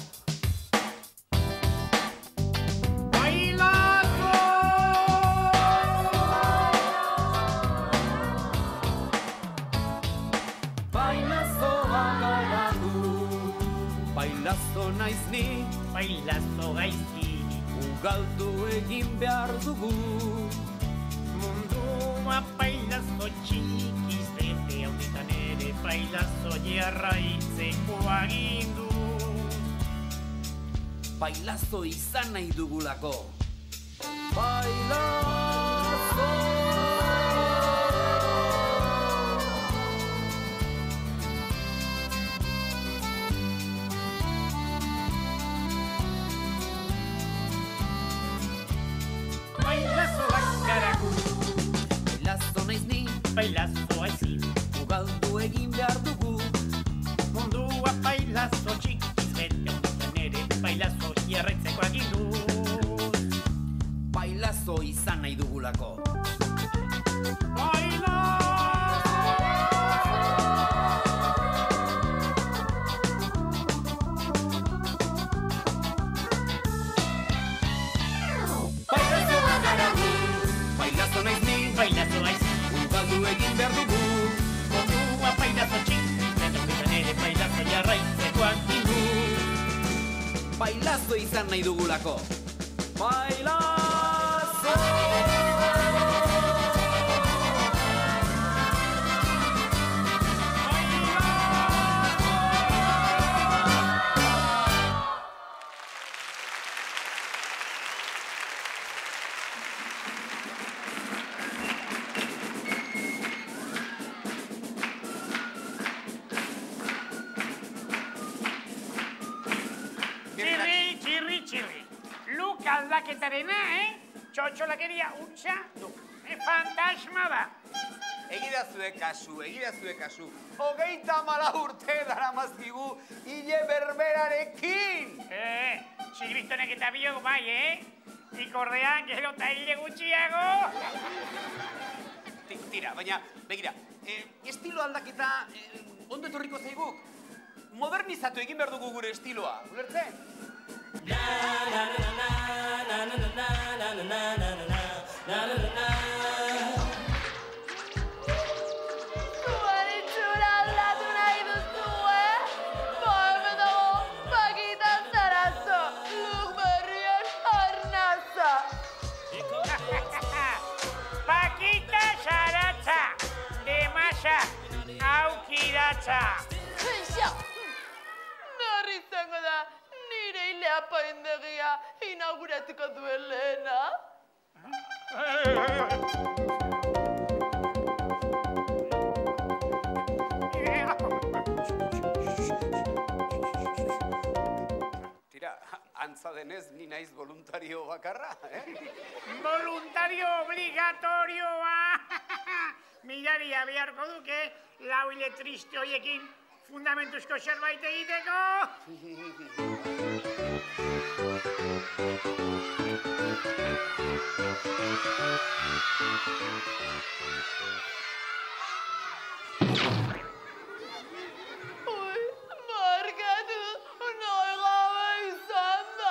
Bailazo! Bailazoa gara du. Bailazo naiz ni. Bailazo gaizki. Ugaldu egin behar dugu. Mundua bailazo txikiz bete hauditan ere bailazo jarraitzeko agindu. Bailazo izan nahi dugulako. Bailazo! pailazo ezin. Ugaldu egin behar dugu. Mundua pailazo txikiz bete honetan ere pailazo jarraitzeko agindu. Pailazo izan nahi dugulako. Pailazo naiz ni, pailazo aiz, ugaldu egin behar dugu. Mundua pailazo txikiz bete honetan ere pailazo jarraitzeko agindu. Pailazo izan nahi dugulako. Pailazo! Txirri, txirri, txirri. Luk aldaketarena, eh? Txotxolakeria utxa du. Eh, fantasma da. Egidazue kasu, egidazue kasu. Hogeita mala urte daramazkigu hile berberarekin. Eh, txigristonek eta biok bai, eh? Ikordean, gero eta hile gutxiago. Ti- Tira, baina, begira, eh, estilo aldaketa eh, ondo etorriko zaiguk. Modernizatu egin behar dugu gure estiloa, ulertzen? Zuen itxura aldatu nahi duzue? Baina dago, Pakita Zarazo, Luk berrien arnaza. Pakita Zaratza, de masa, aukiratza. Kaixo, berri izango da nire hilea paindegia inauguratuko duen lehena. Tira, antza denez ni naiz voluntario bakarra, eh? Voluntario obligatorioa. Miraria beharko duke, lau hile triste hoiekin fundamentuzko zerbait egiteko. Ui, markatu, nahi gabe izan da.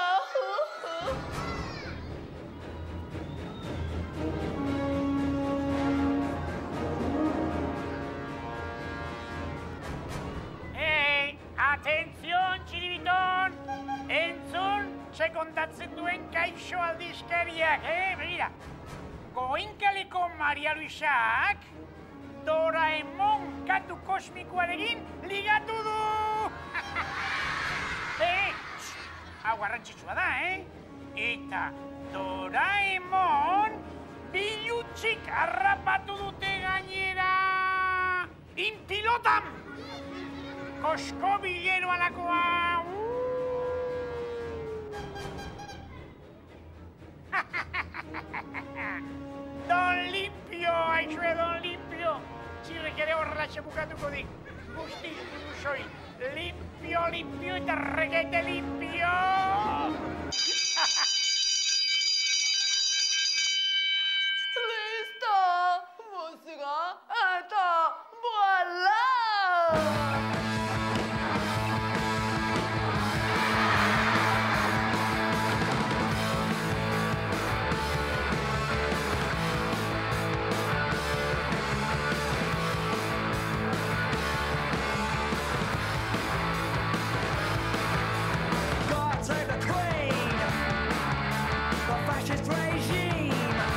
Ei, atenzion, txiribiton! Entzun, ze kontatzen duen kaixo aldizkariak, eh? Begira, Goinkaleko Maria Luisak Doraemon katu kosmikoarekin ligatu du! Eh, hau garrantzitsua da, eh? Eta Doraemon bilutsik harrapatu dute gainera! Inpilotan! Kosko bilero alakoa! Don Limpio, haixue Don Limpio! Txirrek ere horrela bukatuko dik. Guzti, soi, limpio, limpio eta regete limpio! Listo! Musika eta voila! God save the Queen, the fascist regime.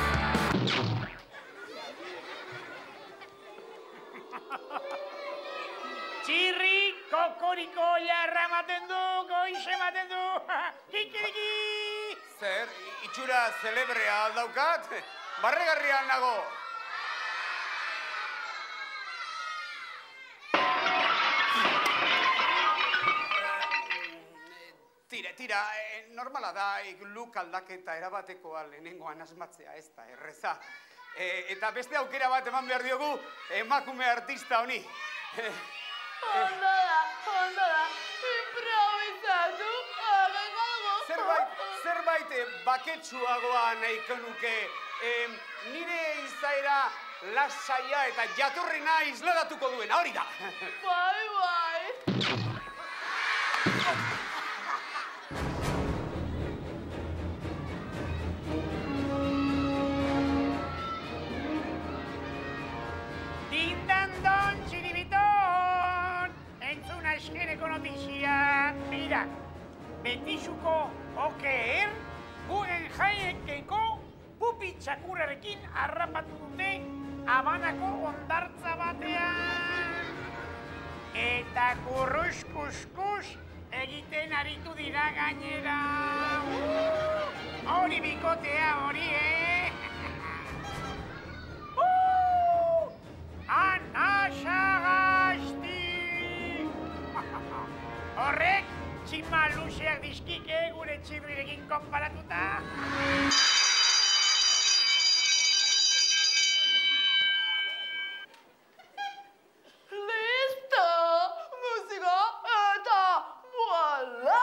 Txirri, kokoriko jarra ematen du, goixe ematen du, kikiriki! Zer, itxura zelebrea aldaukat? Barregarrian nago. Tira, tira, eh, normala da, eh, look aldaketa erabatekoa lehenengoan asmatzea ez da erreza. Eta beste aukera bat eman behar diogu emakume artista honi. Ondo da, ondo da, improvisatu, abengago. Zerbait, zerbait baketsuagoa nahiko nuke. Nire izaera lasaia eta jatorrena isladatuko duena, hori da. Bai, bai. Dindandon, txiribiton! Entzuna eskereko notizia. Mira, betizuko oker, gugen jaiekeko pupi txakurrekin harrapatu dute Habanako ondartza batean. Eta kurruz-kuskus egiten aritu dira gainera. Hori bikotea hori, eh? Anasagasti! Horrek, txima luzeak dizkike gure txibrirekin konparatuta. Listo! Musika eta voila!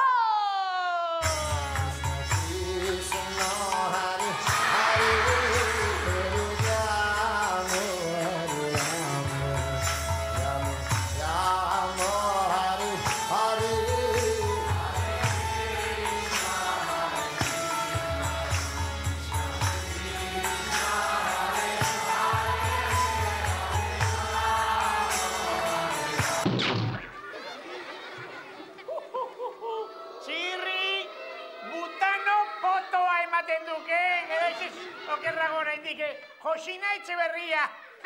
Okerrago oraindik, Josina Etxeberria.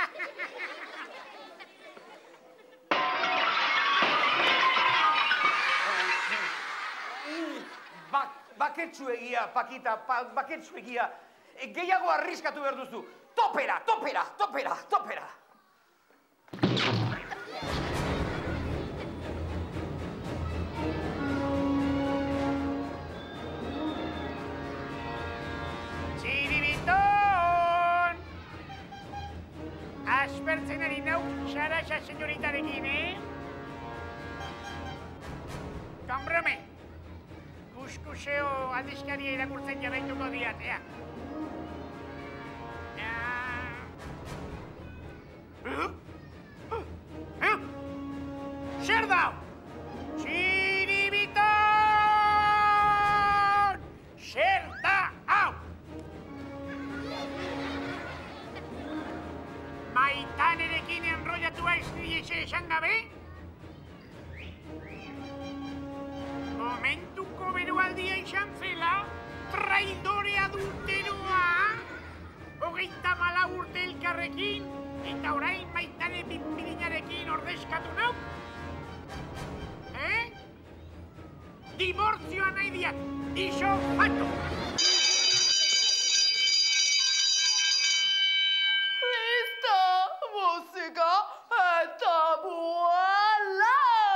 Baketsuegia, Pakita, baketsuegia. Gehiago arriskatu behar duzu. Topera, topera, topera, topera. Aspertzen ari nau, Sarasa senyoritarekin, eh? Kambrome, kuskuseo aldizkaria irakurtzen jarraituko diat, ea. Zer dau? Txiribiton! Zer da hau? Maitanerekin enrollatua ez niese esan gabe? Momentuko beroaldia izan zela, traidore adulteroa, hogeita mala urte elkarrekin, eta orain Maitane pinpirinarekin ordezkatu nau? Eh? Dibortzioa nahi diat, iso fato! Música eta voila!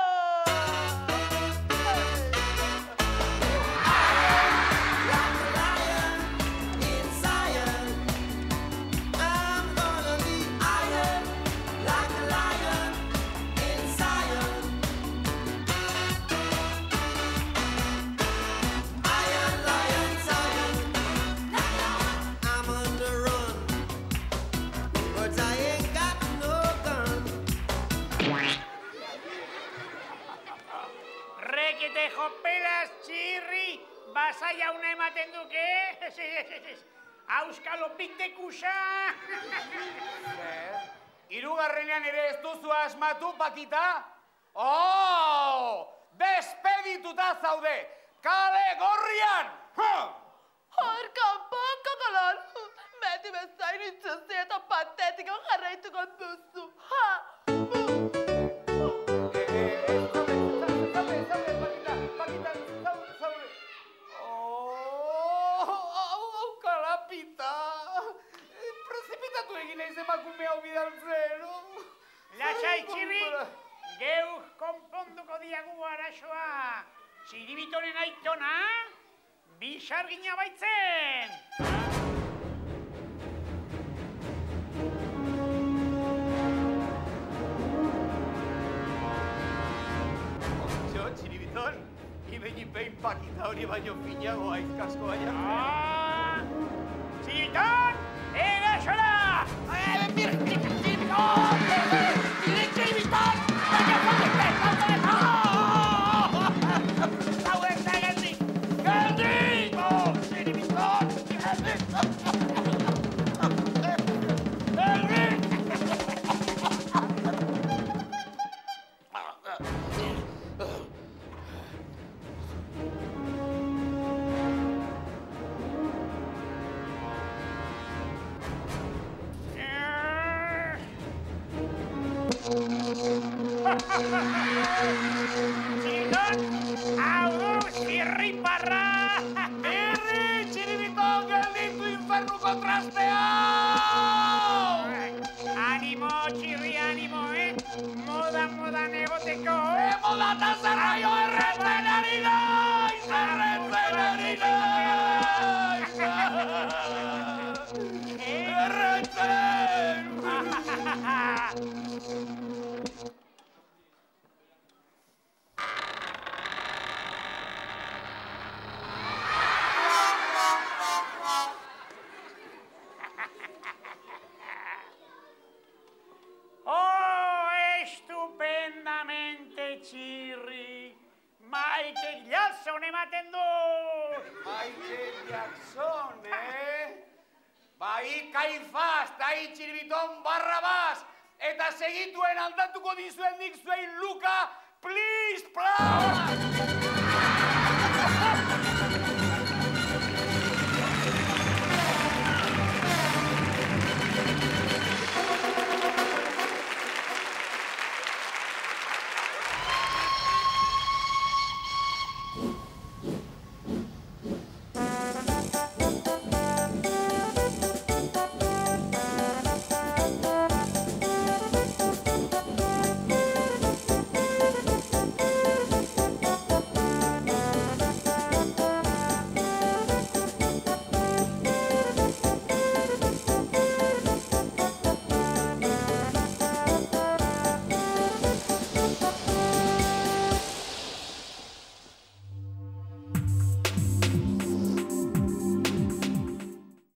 Jopelas, txirri, basa jauna ematen duke, auskalo pitekusa. Hirugarrenean ere ez duzu asmatu, Pakita? Oh! Despedituta zaude! Kale gorrian! Hor kanpoko kolon, beti bezain itxuzi eta patetiko jarraituko duzu. Ha! Emakume hau bidaltzen, no? Lasai, txirri, geu konponduko diagu arazoa. Txiribitoren aitona, bisargina baitzen. behin behin pakita hori baino finago aizkasko baina. Ah! Txiribiton, erasola! Eh, mir, txiribiton! Txiribiton! Baina fotete, fotete! Hau ez da geldi! Geldi! Oh, txiribiton! Geldi! Txiribiton, hau du zirriparra! Irri, txiribiton, gelditu infernuko trastea! Animo, txirri, animo, eh? Modan, modan egoteko, eh? Modan da zerraio erretzen ari naiz! Erretzen ari naiz! Erretzen! Oh, estupendamente, txirri! Michael Jackson ematen du! Michael Jackson, eh? Bai, Kaifaz, tai txiribiton Barrabás, eta segituen aldatuko dizuen nik zuei Luka, please, please!